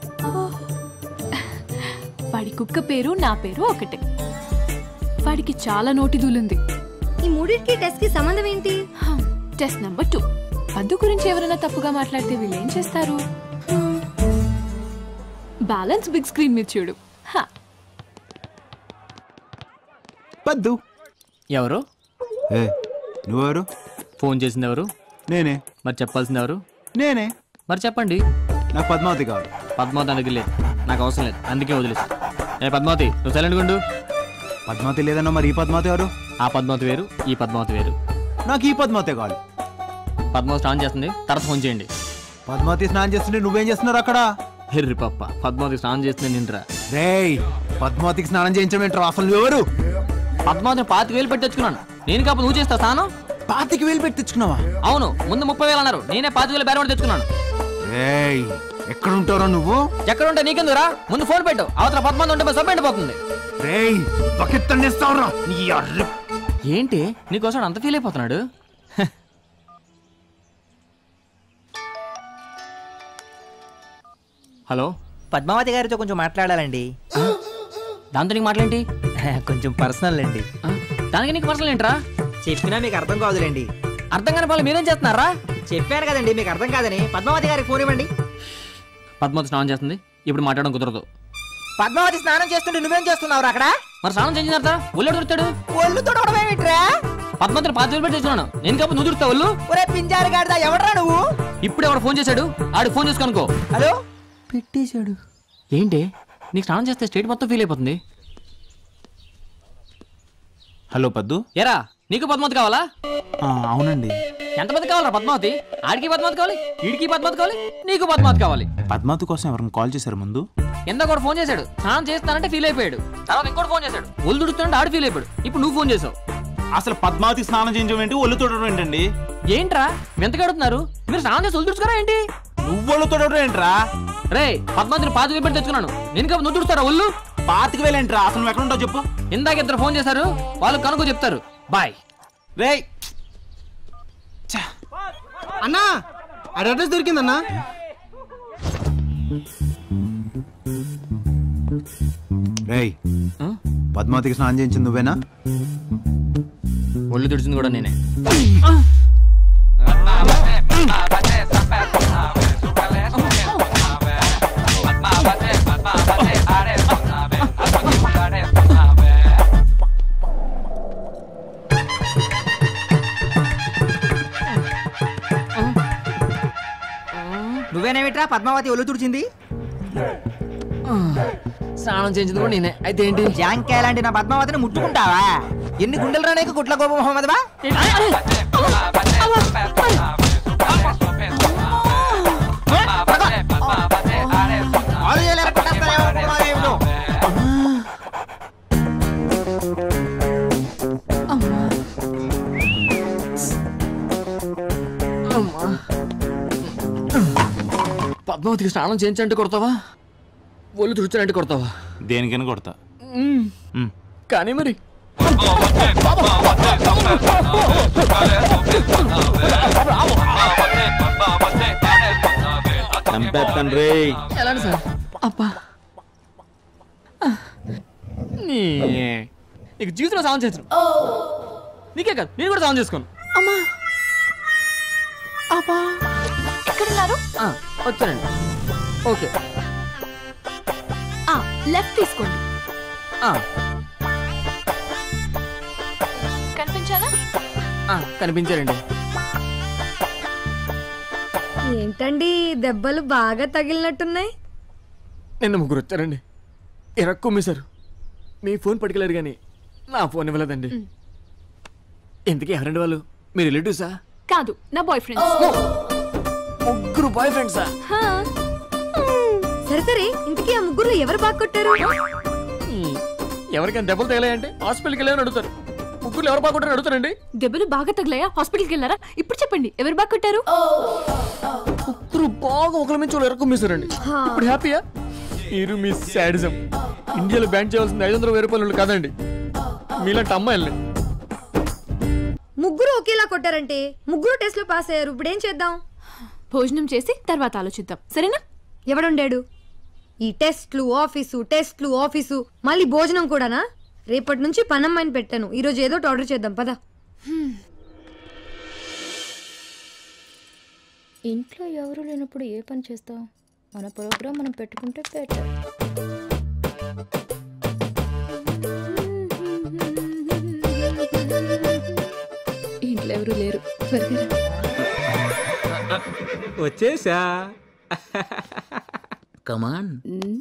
వాడి కుక్క పేరు, నా పేరు ఒకటే. వాడికి చాలా నోటి దూలుంది. ఈ మూడింటికి టెస్ట్ కి సంబంధం ఏంటి? Test number 2. పద్దు గురించి ఎవరైనా తప్పుగా మాట్లాడితే వీళ్ళు ఏం చేస్తారు? బ్యాలెన్స్ బిగ్ స్క్రీన్ మీద చూడు. పద్దు ఎవరు? నువ్వెవరు? ఫోన్ చేసింది ఎవరు? నేనే. మరి చెప్పాల్సింది ఎవరు? నేనే. మరి చెప్పండి. నాకు పద్మావతి కావాలి. పద్మావతి దగ్గర లేదు, నాకు అవసరం లేదు, అందుకే వదిలేసి. పద్మావతి నువ్వు సైలెంట్ గుండు. పద్మావతి లేదన్నా మరి ఈ పద్మావతి ఎవరు? ఆ పద్మావతి వేరు, ఈ పద్మావతి వేరు. నాకు ఈ పద్మావతి కావాలి. పద్మావతి స్నానం చేస్తుంది, తర్వాత ఫోన్ చేయండి. పద్మావతి స్నానం చేస్తుంటే నువ్వేం చేస్తున్నారు అక్కడ? హెర్రి పప్ప, పద్మావతి స్నానం చేస్తుంది నిండ్రా. రేయ్, పద్మావతికి స్నానం చేయించడం ఏంట్రా? అసలు నువ్వెవరు? పద్మావతిని 25,000 పెట్టి తెచ్చుకున్నాను. నేను కాకపోతే నువ్వు చేస్తావు స్నానం? 25,000 పెట్టి తెచ్చుకున్నావా? అవును, ముందు 30,000 అన్నారు, నేనే 25,000 బేరం తెచ్చుకున్నాను. రేయ్, ఎక్కడ ఉంటారో నువ్వు? ఎక్కడ ఉంటే నీకెందుకురా? ముందు ఫోన్ పెట్టు, అవతల పద్మావతి ఉంటే సబ్మిట్ పోతుంది. రేయ్, బకెట్ అందిస్తావురా. ఏంటి నీకోసం అంత ఫీల్ అయిపోతున్నాడు? హలో, పద్మావతి గారితో కొంచెం మాట్లాడాలండి. దాంతో నీకు మాట్లాడేంటి? కొంచెం పర్సనల్ అండి. దానికి నీకు పర్సనల్ ఏంట్రా? చెప్పినా మీకు అర్థం కాదులేండి. అర్థం కాని వాళ్ళు మీరేం చేస్తున్నారా? చెప్పాను కదండి మీకు అర్థం కాదని. పద్మావతి గారికి ఫోన్ ఇవ్వండి. పద్మావతి స్నానం చేస్తుంది, ఇప్పుడు మాట్లాడడం కుదరదు. పద్మావతి స్నానం చేస్తుంటే నువ్వేం చేస్తున్నావు అక్కడ? మరి స్నానం చేసిన తర్వాత ఒళ్ళు దొరుకుతాడు. ఒళ్ళు తొడవడం ఏమిట్రా? పద్మావతిని 25,000 పెట్టి తెచ్చుకున్నాను, నేను కాకపోతే నువ్వు దొరుకుతావు ఒళ్ళు. ఒరే పింజారు గాడిదా, ఎవడరా నువ్వు? ఇప్పుడు ఎవరు ఫోన్ చేశాడు? ఆడు ఫోన్ చేసుకోనుకో. హలో, పెట్టేశాడు. ఏంటి నీకు స్నానం చేస్తే స్టేట్ మొత్తం ఫీల్ అయిపోతుంది. హలో పద్దు. ఏరా, నీకు పద్మావతి కావాలా? అవునండి. ఎంతమంది కావాలరా పద్మావతి? ఆడికి పద్మావతి కావాలి, వీడికి పద్మావతి కావాలి, నీకు పద్మావతి కావాలి. పద్మావతి కోసం ఎవరైనా కాల్ చేశారు ముందు? ఎంత కూడా ఫోన్ చేశాడు, స్నానం చేస్తానంటే ఫీల్ అయిపోయాడు. తర్వాత ఇంకోటి ఫోన్ చేశాడు, ఒళ్ళు దుడుతుంటే ఆడు ఫీల్ అయిపోయాడు. ఇప్పుడు నువ్వు ఫోన్ చేసావు. అసలు పద్మావతి స్నానం చేయించడం ఏంటి, ఒళ్ళు తొడవడం ఏంటండి? ఏంట్రా ఎంత కడుతున్నారు మీరు? స్నానం చేసి ఒళ్ళు దుడుచుకోరా ఏంటి? నువ్వు ఒళ్ళు తొడవడం ఏంట్రా? రే, పద్మావతిని 25,000 పెట్టి తెచ్చుకున్నాను, నేను కాబట్టి నువ్వు దుడుస్తారా ఒళ్ళు? 25,000 ఏంట్రా? అసలు నువ్వు ఎక్కడ ఉంటావు చెప్పు. ఇందాక ఇద్దరు ఫోన్ చేశారు, వాళ్ళు కనుక చెప్తారు. బాయ్. రే అన్నా, అడ్రస్ దొరికిందన్నా. రేయ్, పద్మావతికి స్నానం చేయించింది నువ్వేనా? ఒళ్ళు తుడిచింది కూడా నేనే. నువ్వేనేమిట్రా పద్మావతి ఒళ్ళు తుడిచింది? స్నానం చేయించింది కూడా నేనే. అయితే ఏంటి? జాంకాయ లాంటి నా పద్మావతిని ముట్టుకుంటావా? ఎన్ని గుండెలు రానేకు గుట్ల గోప మొహమ్మదవా? పద్మావతికి స్నానం చేయించంటే కొడతావా, ఒళ్ళు తుడిచానంటే కొడతావా? దేనికైనా కొడతా. కానీ మరి ఎలాంటి సార్? అబ్బా, నీకు జీవితంలో సాయం చేస్తాను. నీకే కాదు, నేను కూడా సాయం చేసుకోను. అమ్మా, అబ్బా, ఎక్కడున్నారు? వచ్చానండి. ఓకే, లెఫ్ట్ తీసుకోండి. కనిపించారా? కనిపించారండి. ఏంటండి దెబ్బలు బాగా తగిలినట్టున్నాయి? నిన్న ముగ్గురు వచ్చారండి, ఎరక్కుమ్మేశారు. మీ ఫోన్ పట్టుకెళ్ళారు కానీ నా ఫోన్ ఇవ్వలేదండి. ఎందుకే ఎవరండి వాళ్ళు? మీ రిలేటివ్సా? కాదు, నా బాయ్ ఫ్రెండ్స్. ముగ్గురు బాయ్ ఫ్రెండ్సా? సరే సరే, ఇంతకీ ఆ ముగ్గురు ఎవరు బాగా కొట్టారు? ఎవరికైనా దెబ్బలు తగిలాయంటే హాస్పిటల్కి వెళ్ళామని అడుగుతారు. ముగ్గురు ఎవరు బాగా కొట్టారు అడుగుతారండి. దెబ్బలు బాగా తగిలాయా? హాస్పిటల్కి వెళ్ళారా? ఇప్పుడు చెప్పండి, ఎవరు బాగా కొట్టారు? ముగ్గురు బాగా ఒకరి నుంచి వాళ్ళు ఎరక్కుమ్మేశారండి. ఇప్పుడు హ్యాపీయా? మీరు మీ శాడిజం ఇండియాలో బ్యాన్ చేయాల్సింది 500,000 రూపాయలు కాదండి, మీలాంటి అమ్మాయిల్ని. ముగ్గురు ఒకేలా కొట్టారంటే ముగ్గురు టెస్ట్ లో పాస్ అయ్యారు. ఇప్పుడు ఏం చేద్దాం? భోజనం చేసి తర్వాత ఆలోచిద్దాం, సరేనా? ఎవడుండాడు? ఈ టెస్ట్లు ఆఫీసు మళ్ళీ భోజనం కూడానా? రేపటి నుంచి పనమ్మాయిని పెట్టాను. ఈరోజు ఏదో ఆర్డర్ చేద్దాం పదా. ఇంట్లో ఎవరు లేనప్పుడు ఏ పని చేస్తావు? మన ప్రోగ్రాం మనం పెట్టుకుంటే బెటర్. ఇంట్లో వాళ్ళు ఎవరు లేరు. త్వరగా వచ్చేసా. కమాన్.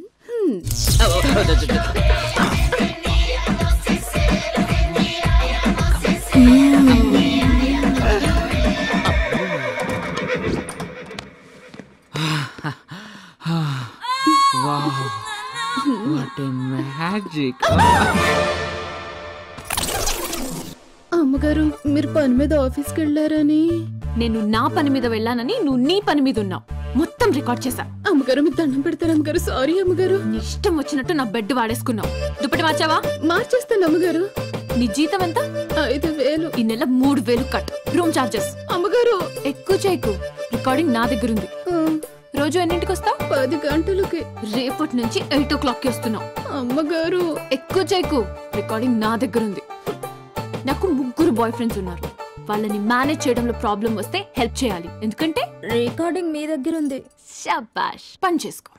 అమ్మగారు మీరు పని మీద ఆఫీస్కి వెళ్ళారని. నేను నా పని మీద వెళ్ళానని నువ్వు నీ పని మీద ఉన్నావు. మొత్తం రికార్డ్ చేశా. అమ్మగారు మీకు దండం పెడతారు అమ్మగారు. సారీ అమ్మగారు. నీ ఇష్టం వచ్చినట్టు నా బెడ్ వాడేసుకున్నావు. దుప్పటి మార్చావా? మార్చేస్తాను అమ్మగారు. నీ జీతం ఎంత? 5,000. ఈ నెల 3,000 కట్. Room charges. అమ్మగారు ఎక్కువ చేయకు. రికార్డింగ్ నా దగ్గర ఉంది. రోజు ఎన్నింటికి వస్తావు? 10 గంటలకి. రేపటి నుంచి 8 o'clockకి వస్తున్నావు. అమ్మగారు ఎక్కువ చేయకు. రికార్డింగ్ నా దగ్గర ఉంది. నాకు 3 బాయ్ ఫ్రెండ్స్ ఉన్నారు. వాళ్ళని మేనేజ్ చేయడంలో ప్రాబ్లం వస్తే హెల్ప్ చేయాలి. ఎందుకంటే రికార్డింగ్ మీ దగ్గర ఉంది. శబాష్. పని చేసుకో.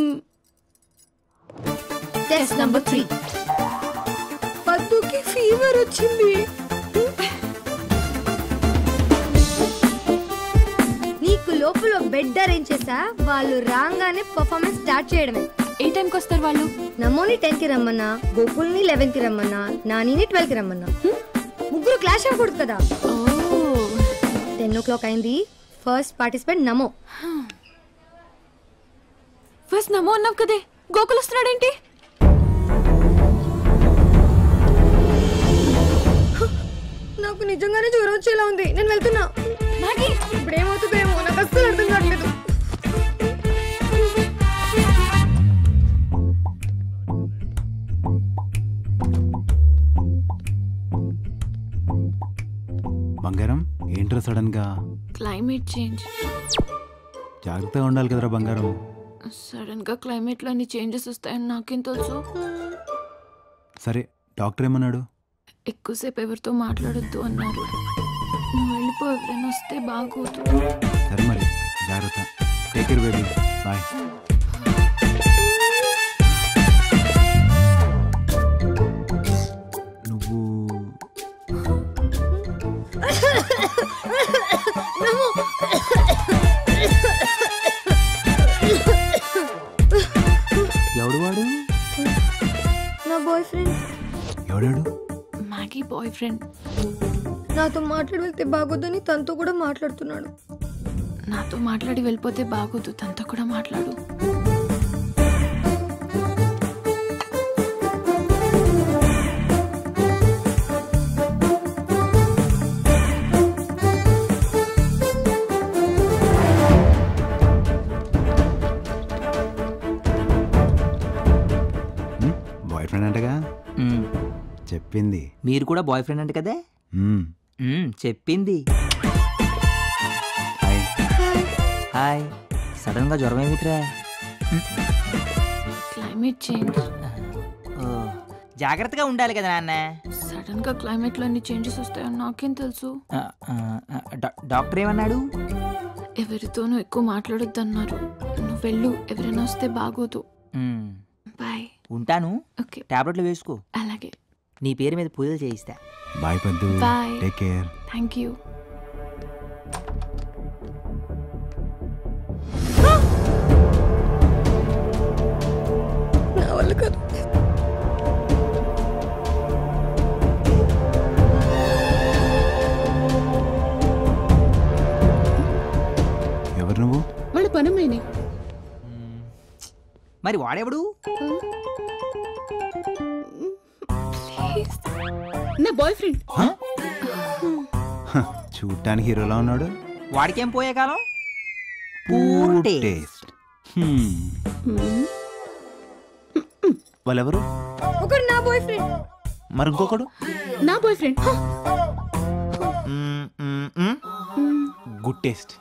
Test number 3. పద్దుకి ఫీవర్ వచ్చింది. నీకు లోపల బెడ్ అరేంజ్ చేసా. వాళ్ళు రాగానే పర్ఫార్మెన్స్ స్టార్ట్ చేయడమే. ఏ టైంకి వస్తారు వాళ్ళు? నమోని 10కి రమ్మన్నా, గోకుల్ని 11కి రమ్మన్నా, నానిని 12కి రమ్మన్నా. ముగ్గురు క్లాష్ అవ్వకూడదు కదా. 10 o'clock అయింది. ఫస్ట్ పార్టిసిపెంట్ నమో. ఫస్ట్ నమో అన్నావు కదే. గోకుల్ వస్తున్నాడేంటి? నాకు నిజంగానే జ్వరం వచ్చేలా ఉంది. నేను వెళ్తున్నా. ఇప్పుడు ఏమవుతుందేమో నాకు అస్సలు అర్థం కావట్లేదు. బంగారం ఏంట్రా సడన్ గా? Climate change. జాగ్రత్తగా ఉండాలి కదరా బంగారం. సడన్ గా క్లైమేట్ లో అన్ని చేంజెస్ వస్తాయని నాకేం తెలుసు. సరే డాక్టర్ ఏమన్నాడు? ఎక్కువసేపు ఎవరితో మాట్లాడొద్దు అన్నారు. నువ్వు వెళ్ళిపో. ఎవరైనా వస్తే బాగోదు. సరే మరి జాగ్రత్త. Take care baby. బాయ్. నువ్వు ఎవడు వాడు? నా బాయ్ ఫ్రెండ్. ఎవడాడు? Maggie boyfriend. నాతో మాట్లాడి వెళ్తే బాగోదని తనతో కూడా మాట్లాడుతున్నాడు. నాతో మాట్లాడి వెళ్ళిపోతే బాగోదు. తనతో కూడా మాట్లాడు. బాయ్ ఫ్రెండ్ అంటగా చెప్పింది. మీరు కూడా బాయ్ ఫ్రెండ్ అంటే కదే. చెప్పింది. హాయ్. సడన్ గా జ్వరం ఏమిట్రా? Climate change. జాగ్రత్తగా ఉండాలి కదా నాన్న. సడన్ గా క్లైమేట్ లో అన్ని చేంజెస్ వస్తాయని నాకేం తెలుసు. డాక్టర్ ఏమన్నాడు? ఎవరితోనూ ఎక్కువ మాట్లాడొద్దన్నారు. నువ్వు వెళ్ళు. ఎవరైనా వస్తే బాగోదు. బాయ్. ఉంటాను. టాబ్లెట్లు వేసుకో. అలాగే. నీ పేరు మీద పూజలు చేయిస్తా. Bye Paddu. Bye. Take care. Thank you. నా వల్ల కాదు. ఎవరు నువ్వు? వాళ్ళ పనమ్మాయిని. మరి వాడెవడు? నా బాయ్ ఫ్రెండ్. చూడ్డానికి హీరోలా ఉన్నాడు. వాడికేం పోయే కాలం. టేస్ట్. వాళ్ళెవరు? ఒకడు నా బాయ్ ఫ్రెండ్. మరి ఇంకొకడు? నా బాయ్ ఫ్రెండ్. Good taste.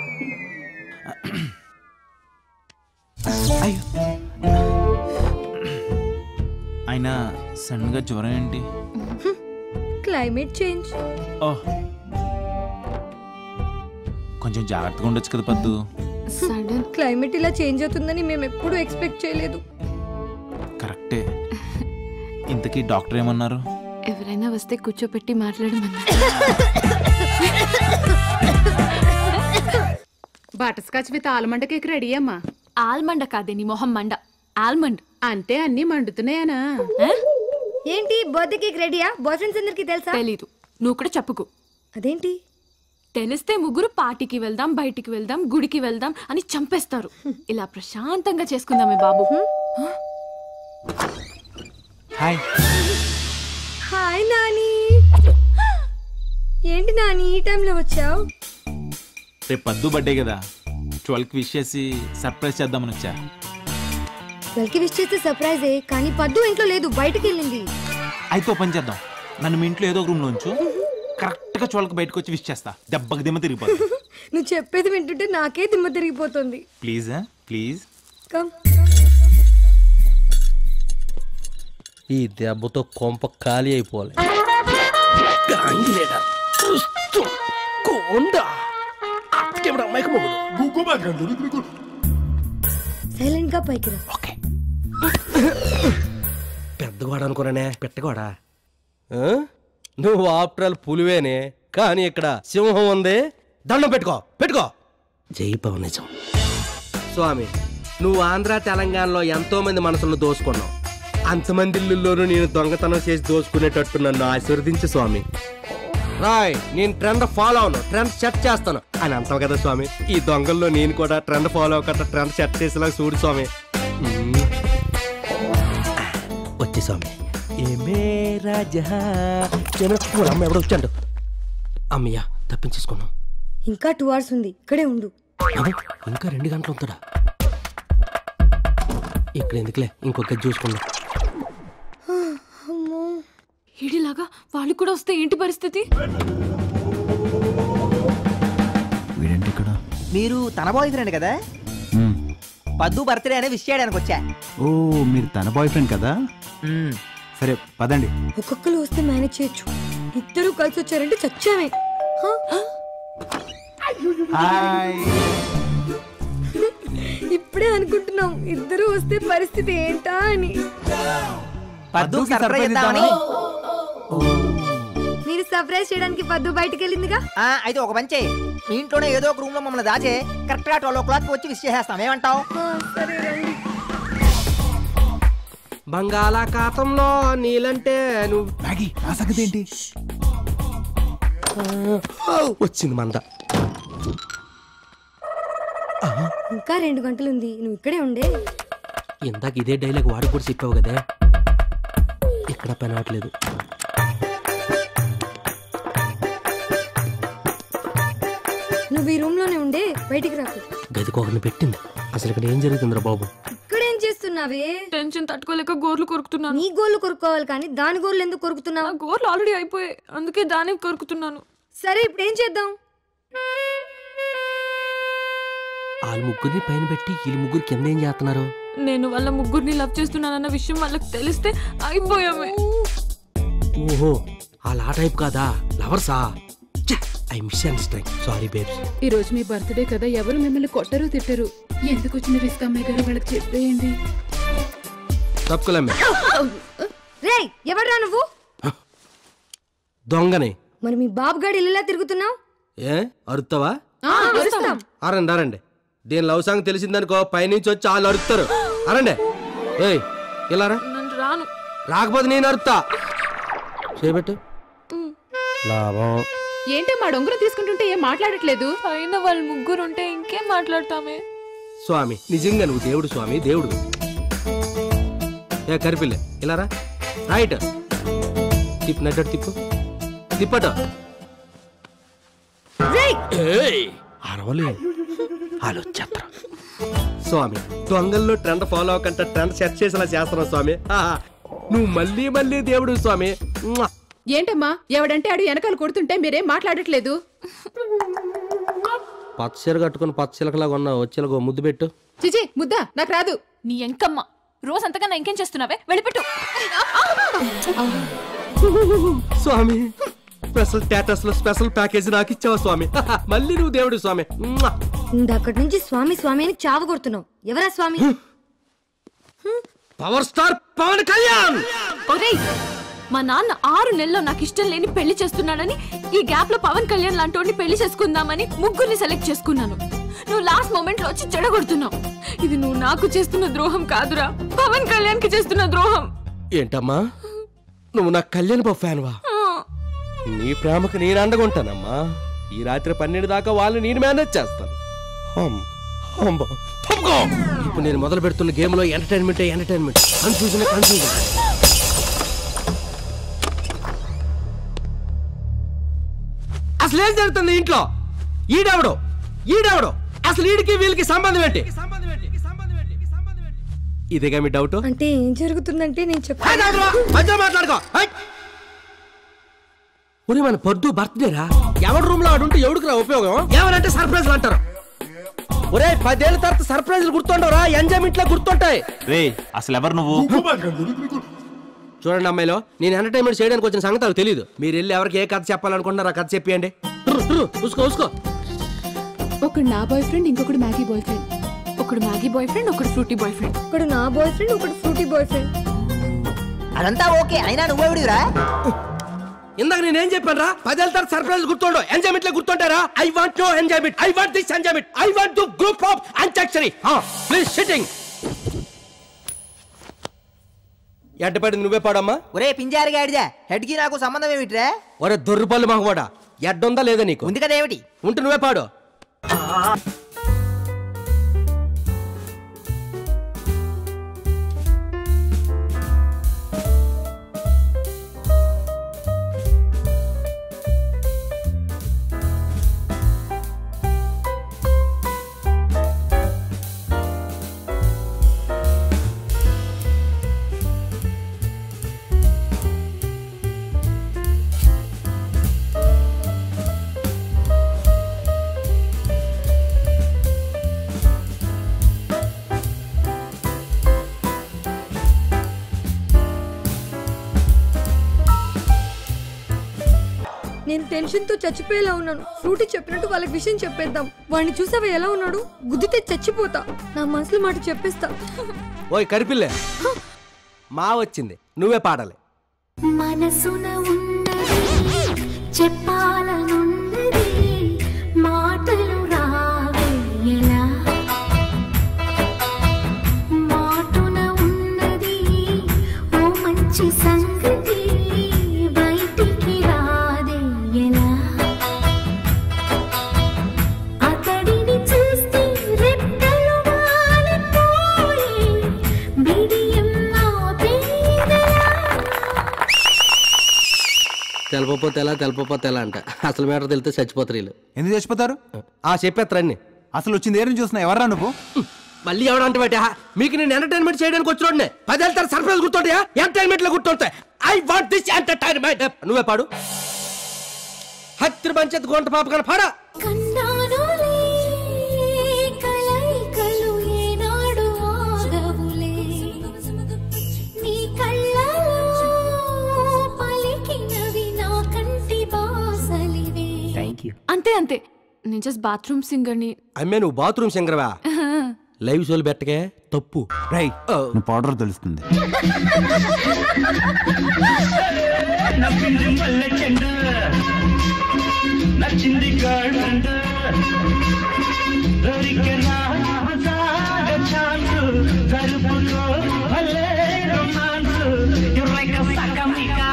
అయినా సడన్ గా జ్వరం ఏంటి? Climate change. కొంచెం జాగ్రత్తగా ఉండొచ్చు కదా పద్దు. సడన్ క్లైమేట్ ఇలా చేంజ్ అవుతుందని మేము ఎప్పుడూ ఎక్స్పెక్ట్ చేయలేదు. కరెక్టే. ఇంతకీ డాక్టర్ ఏమన్నారు? ఎవరైనా వస్తే కూర్చోపెట్టి మాట్లాడమన్నారు. Butterscotch with almond cake ready అమ్మా. ఆల్మండ కాదే నీ మొహం మండ, ఆల్మండ్. అంటే అన్ని మండుతున్నాయనా? ఏంటి బర్త్డే కేక్ రెడీయా? బాయ్ ఫ్రెండ్స్ అందరికి తెలుసా? తెలీదు, నువ్వు కూడా చెప్పుకో. అదేంటి? తెలిస్తే ముగ్గురు పార్టీకి వెళ్దాం, బయటికి వెళ్దాం, గుడికి వెళ్దాం అని చంపేస్తారు. ఇలా ప్రశాంతంగా చేసుకుందామే బాబు. Hi hi Nani. ఏంటి నాని ఈ టైంలో వచ్చావు? రేపు పద్దు బర్త్డే కదా, 12కి విష్ చేసి సర్ప్రైజ్ చేద్దామని వచ్చా. 12కి విష్ చేస్తే సర్ప్రైజే, కానీ పద్దు ఇంట్లో లేదు, బయటికి వెళ్ళింది. అయితే ఓ పని చేద్దాం, నన్ను మీ ఇంట్లో ఏదో ఒక రూమ్ లో ఉంచు, కరెక్ట్ గా 12కి బయటకు వచ్చి విష్ చేస్తా. దెబ్బకి దిమ్మ తిరిగిపోతుంది. నువ్వు చెప్పేది వింటుంటే నాకే దిమ్మ తిరిగిపోతుంది. Please please come. ఈ దెబ్బతో కొంప ఖాళీ అయిపోవాలి. సైలెంట్ గా పైకి రా. పెద్దవాడు అనుకోరానే, పెట్టగోడా. నువ్వు ఆఫ్టర్ ఆల్ పులివేనే, కానీ ఇక్కడ సింహం ఉంది. దండం పెట్టుకో పెట్టుకో. జై పవనిజం. స్వామి, నువ్వు ఆంధ్ర తెలంగాణలో ఎంతో మంది మనసులను దోసుకున్నావు. అంతమంది ఇల్లుల్లోనూ నేను దొంగతనం చేసి దోసుకునేటట్టు నన్ను ఆశీర్వదించు స్వామి. రాయ్, నేను ట్రెండ్ ఫాలో అవును, ట్రెండ్ సెట్ చేస్తాను అని అంటావు కదా స్వామి. ఈ దొంగల్లో నేను కూడా ట్రెండ్ ఫాలో అవ్వకుండా ట్రెండ్ సెట్ చేసేలా చూడు స్వామి. వచ్చే స్వామి. అమ్మ ఎవడో వచ్చాడు. అమ్మయ్యా, తప్పించేసుకున్నాం. ఇంకా 2 hours ఉంది, ఇక్కడే ఉండు. ఇంకా 2 గంటలు ఉంటుందా? ఇక్కడ ఎందుకులే, ఇంకొక చూసుకున్నా. ఇడిలాగా వాళ్ళు కూడా వస్తే ఏంటి పరిస్థితి? మీరు తన బాయ్ ఫ్రెండ్ కదా? పద్దు బర్త్డే అనే విష్ చేయడానికి వచ్చా. ఓ, మీరు తన బాయ్ ఫ్రెండ్ కదా? సరే పదండి. ఒక్కొక్కరు వస్తే మేనేజ్ చేయొచ్చు, ఇద్దరు కలిసి వచ్చారంటే చచ్చామే. ఇప్పుడే అనుకుంటున్నాం ఇద్దరు వస్తే పరిస్థితి ఏంటా అని. మీరు సర్ప్రైజ్ చేయడానికి పద్దు బయటికి వెళ్ళిందిగా. అయితే ఒక పని చేయి, మీ ఇంట్లోనే ఏదో ఒక రూమ్ లో మమ్మల్ని దాచే, కరెక్ట్ గా 12 o'clock వచ్చి విష్ చేసేస్తాం. ఏమంటావు? సరే రండి. బంగాళాఖాతంలో నీలంటే నువ్వు ఏంటి వచ్చింది మంద. ఇంకా 2 గంటలు ఉంది, నువ్వు ఇక్కడే ఉండే. ఇందాక ఇదే డైలాగ్ వాడు కూడా చెప్పావు కదా. ఇక్కడ పని అవట్లేదు. నువ్వు ఈ రూమ్ లోనే ఉండే, బయటికి రాకు. గదికొకరిని పెట్టింది. అసలు ఇక్కడ ఏం జరుగుతుందిరా బాబు? ఇక్కడ ఏం చేస్తున్నావే? టెన్షన్ తట్టుకోలేక గోర్లు కొరుకుతున్నాను. నీ గోర్లు కొరుకోవాలి కానీ దాని గోర్లు ఎందుకు కొరుకుతున్నావు? గోర్లు ఆల్రెడీ అయిపోయాయి, అందుకే దాన్ని కొరుకుతున్నాను. సరే ఇప్పుడు ఏం చేద్దాం? వాళ్ళు ముగ్గురిని పైన పెట్టి వీళ్ళు ముగ్గురు కింద ఏం చేస్తున్నారు? నేను వాళ్ళ ముగ్గురిని లవ్ చేస్తున్నానన్న విషయం వాళ్ళకి తెలిస్తే అయిపోయామే. ఓహో, ఆ టైప్ కాదా? లవర్సా? I misunderstand. Sorry babes. ఈ రోజు మీ బర్త్డే కదా, ఎవరు మిమ్మల్ని కొట్టరు తిట్టరు. ఎందుకు వచ్చిన రిస్క్ అమ్మాయి గారు వాళ్ళకి చెప్పేయండి. తప్పుకోలేమే. రేయ్, ఎవడ్రా నువ్వు? దొంగనే. మరి మీ బాబు గాడి ఇల్లులా తిరుగుతున్నావు? ఏ అరుతావా? అరండి అరండి. దీని లవ్ సాంగ్ తెలిసిందనుకో, పైనుంచి వచ్చి వాళ్ళు అరుస్తారు. అరండి. ఏయ్ ఇలా రాను. రాకపోతే నేను అరుతా. చేయబెట్టు. లాభం ఏంటి మా డొంగురు తీసుకుంటుంటే ఏం మాట్లాడట్లేదు? అయినా వాళ్ళు ముగ్గురు ఉంటే ఇంకేం మాట్లాడతామే. స్వామి, నిజంగా నువ్వు దేవుడు స్వామి, దేవుడు. ఏ కరిపిల్లే ఇలా రా. రైట్ తిప్పు, నడ్డు తిప్పు, తిప్పట. అరవలే ఆలోచేత్ర. స్వామి, దొంగల్లో ట్రెండ్ ఫాలో అవ్వకుండా ట్రెండ్ సెట్ చేసేలా చేస్తున్నావు స్వామి. నువ్వు మళ్ళీ మళ్ళీ దేవుడు స్వామి. ఏంటమ్మా, ఎవడంటే ఆడు వెనకాల కొడుతుంటే మీరేం మాట్లాడట్లేదు? పచ్చీర కట్టుకుని పచ్చీలకలాగా ఉన్నావు, వచ్చేలాగో ముద్దు పెట్టు. చిచి, ముద్దా నాకు రాదు. నీ ఎంకమ్మ రోజంతకన్నా ఇంకేం చేస్తున్నావే, వెళ్ళిపెట్టు. స్వామి, స్పెషల్ స్టేటస్ లో స్పెషల్ ప్యాకేజ్ నాకు ఇచ్చావా స్వామి. మళ్ళీ నువ్వు దేవుడు స్వామి. అక్కడి నుంచి స్వామి స్వామి అని చావు కొడుతున్నావు. ఎవరా స్వామి? Power star Pawan Kalyan. మా నాన్న 6 నెలల్లో నాకు ఇష్టం లేని పెళ్లి చేస్తున్నాడని ఈ గ్యాప్ లో పవన్ కళ్యాణ్ లాంటి పెళ్లి చేసుకుందామని ముగ్గురిని సెలెక్ట్ చేసుకున్నాను. నువ్వు లాస్ట్ మూమెంట్ లో వచ్చి చెడగొడుతున్నావు. ఇది నువ్వు నాకు చేస్తున్న ద్రోహం కాదురా, పవన్ కళ్యాణ్ కి చేస్తున్న ద్రోహం. ఏంటమ్మా నువ్వు నాకు కళ్యాణ్ బాబు ఫ్యాన్వా? నీ ప్రేమకు నేను అండగుంటానమ్మా. ఈ రాత్రి 12 దాకా వాళ్ళని నేను మేనేజ్ చేస్తాను. ఇప్పుడు నేను మొదలు పెడుతున్న గేమ్ లో ఎంటర్టైన్మెంట్ కన్ఫ్యూజన్. అసలు ఏం జరుగుతుంది ఇంట్లో? ఈడెవడో అసలు ఈడికి వీళ్ళకి సంబంధం ఏంటి? ఇదేగా మీ డౌట్? అంటే ఏం జరుగుతుందంటే నేను మాట్లాడుకో. మన పొద్దు బర్త్డేరా, ఎవరి రూమ్ లో ఆడుంటే ఎవడికి రా ఉపయోగం? ఏమనంటే సర్ప్రైజ్ అంటారు. ఒరే 10 ఏళ్ళ తర్వాత సర్ప్రైజ్లు గుర్తుండవురా, ఎంజాయ్మెంట్ లో గుర్తుంటాయి. అసలు ఎవరు నువ్వు? చూడండి అమ్మాయిలో, నేను ఎంటర్టైన్మెంట్ చేయడానికి వచ్చిన సంగతి తెలియదు. మీరు వెళ్ళి ఎవరికి ఏ కథ చెప్పాలనుకుంటున్నారో ఆ కథ చెప్పండి. చూసుకో. ఒకడు నా బాయ్ ఫ్రెండ్, ఇంకొకడు మ్యాగీ బాయ్ ఫ్రెండ్. ఒకడు మ్యాగీ బాయ్ ఫ్రెండ్, ఒకడు ఫ్రూటీ బాయ్ ఫ్రెండ్. ఒకడు నా బాయ్ ఫ్రెండ్, ఒకడు ఫ్రూటీ బాయ్ ఫ్రెండ్. అదంతా ఓకే, అయినా నువ్వెవడిరా? ఇందాక నేనేం చెప్పాను రా? 10 ఏళ్ళ తర్వాత సర్ప్రైజ్ గుర్తుండో, ఎంజాయ్మెంట్ లో గుర్తుంటారా? I want no enjoyment, I want this enjoyment, I want to group of Antakshari. Please sitting. ఎడ్డపడింది నువ్వే పాడమ్మా. ఒరే పింజారి గాడిదా, హెడ్ కి నాకు సంబంధం ఏమిట్రా? ఒరే దొర్రుపల్లి మగవాడా, ఎడ్డుందా లేదా నీకు? ఉంది కదా, ఏమిటి? ఉంటే నువ్వే పాడు. నేను టెన్షన్ తో చచ్చిపోయేలా ఉన్నాను. ఫ్రూటీ చెప్పినట్టు వాళ్ళకి విషయం చెప్పేద్దాం. వాడిని చూసావా ఎలా ఉన్నాడు? గుద్దితే చచ్చిపోతా. నా మనసులో మాట చెప్పేస్తా. ఓయ్ కరిపిల్లే, మా వచ్చింది, నువ్వే పాడాలి. మనసున ఉన్నది చెప్పాలనున్నది, మాటలు రావేలా. మాటున ఉన్నది ఓ మంచి సంగతి, బయటికి రాదే ఎలా. అతడిని చూస్తే రెక్కలు వాలిపోయి బిడియం ఆపేదెలా. తెలపపోతే ఎలా అంట. అసలు మేటర్ తెలితే చచ్చిపోతారు వీళ్ళు. ఎందుకు చచ్చిపోతారు? చెప్పేస్తారన్ని. అసలు వచ్చింది ఏం చూస్తున్నా, ఎవర్రా నువ్వు? మళ్ళీ ఎవడంటే బయట మీకు నేను ఎంటర్టైన్మెంట్ చేయడానికి వచ్చినోడ్నే. 10 ఏళ్ళ తర్వాత సర్ప్రైజ్ గుర్తుంటాయా? ఎంటర్టైన్మెంట్ లో గుర్తుంటాయి. I want this entertainment. నువ్వే పాడు. హత్తిరి పంచేది గొంట పాప కానీ పాడా. కన్నానులే కలైకలు ఏనాడు ఆగవులే, నీ కళ్ళలో పలికినవి నా కంటి బాసలివే. అంతే నేను జస్ట్ బాత్రూమ్ సింగర్ ని. అమ్మే నువ్వు బాత్రూమ్ సింగర్వా? లైవ్ షోలు పెట్టకే తప్పు. రైట్, నువ్వు పౌడర్ తెలుస్తుంది. నచ్చింది గర్ల్ ఫ్రెండ్, జరుపులో భలే రొమాన్స్, యురైక సకమిక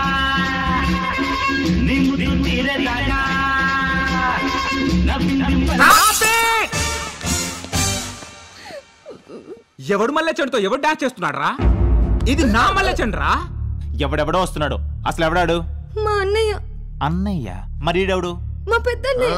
నీ ముద్దు తీరేదాకా. ఎవడు మల్లె చెడుతో ఎవడు డాన్స్ చేస్తున్నాడు రా? ఇది నా మల్లె చెండు రా. ఎవడెవడో వస్తున్నాడు. అసలు ఎవడాడు? మా అన్నయ్య. అన్నయ్య? మరి ఈడెవడు? మా పెద్దన్నయ్య.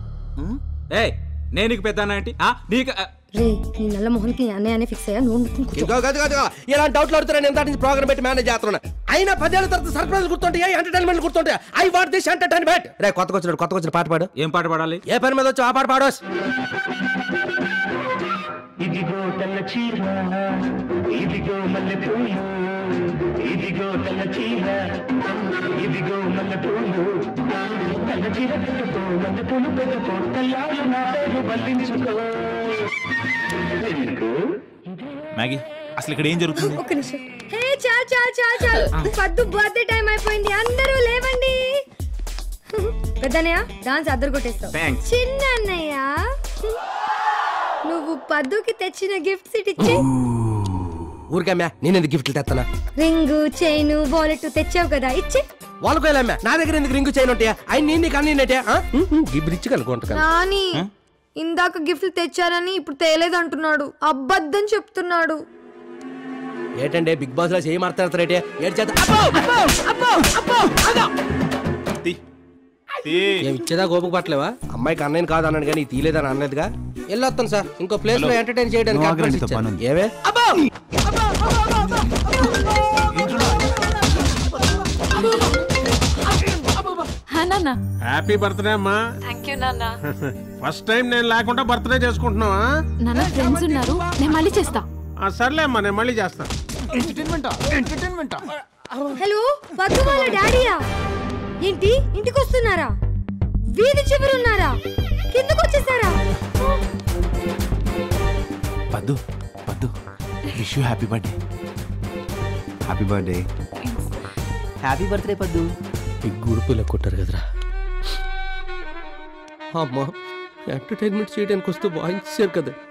నేను నీకు పెద్ద ఏంటి? నీకు రే నీ నల్ల మొహన్కి అన్నయ్య అనే ఫిక్స్ అయ్యా. నువ్వు ఇలాంటి డౌట్లు అడుగుతారా? నేను దాని ప్రోగ్రామ్ పెట్టి మేనేజ్ చేస్తున్నా. అయినా 10 ఏళ్ళ తర్వాత సర్ప్రైజ్ గుర్తుంటాయా? ఎంటర్టైన్మెంట్ గుర్తుంటాయా? I want this entertainment. రే కొత్తగా వచ్చిన పాట పాడు. ఏం పాట పాడాలి? ఏ పని మీద వచ్చి ఆ పాట పాడు. ఇదిగో తెల్ల చీర, ఇదిగో మల్లె పూలు, ఇదిగో తెల్ల చీర, ఇదిగో మల్లె పూలు. తెల్ల చీర పెట్టుకో, మల్లె పూలు పెట్టుకో, తెల్లారు నా పేరు బల్లించుకో. మ్యాగీ, అసలు ఇక్కడ ఏం జరుగుతుంది? ఒక నిమిషం. హే చాలు చాలు చాలు చాలు పద్దు బర్త్డే టైం అయిపోయింది అందరూ లేవండి పెద్దన్నయ్య డాన్స్ అద్దరు కొట్టేస్తావు చిన్న అన్నయ్య నువ్వు పద్దుకి తెచ్చిన గిఫ్ట్స్ ఇచ్చి ఊరికమ్మా నేనెందుకు గిఫ్ట్లు తెస్తానా రింగు చైన్ వాలెట్ తెచ్చావు కదా ఇచ్చి వాళ్ళకు వెళ్ళమ్మా నా దగ్గర ఎందుకు రింగు చైన్ ఉంటాయా అయి నేను నీకు అన్నీ గిఫ్ట్ ఇచ్చి కనుకుంటా నాని ఇందాక గిఫ్ట్లు తెచ్చారని ఇప్పుడు తేలేదు అంటున్నాడు అబద్ధం చెప్తున్నాడు ఏంటంటే బిగ్ బాస్ లో చేయి మాట్లాడతారేటే ఏడు చేత ఇచ్చేదా గోపుకు పట్టలేవా అమ్మాయికి అన్నయ్య కాదు అన్నాడు కానీ తీలేదని అనలేదుగా వెళ్ళొస్తాను సార్ ఇంకో ప్లేస్ లో ఎంటర్టైన్ చేయడానికి ఏవే హ్యాపీ బర్త్డే అమ్మా థ్యాంక్ యూ నాన్న ఫస్ట్ టైం నేను లేకుండా బర్త్డే చేసుకుంటున్నావా నాన్న ఫ్రెండ్స్ ఉన్నారు నేను మళ్ళీ చేస్తా సర్లే అమ్మా నేను మళ్ళీ చేస్తా ఎంటర్టైన్మెంట్ హలో పద్దు వాళ్ళ డాడీయా ఏంటి ఇంటికి వస్తున్నారా వీధి చివరి ఉన్నారా కిందకు వచ్చేసారా Paddu Paddu wish you happy birthday happy birthday happy birthday Paddu గుడిపిల్ల కొట్టారు కదరా అమ్మా ఎంటర్టైన్మెంట్ చేయడానికి వస్తూ వాయించారు కదా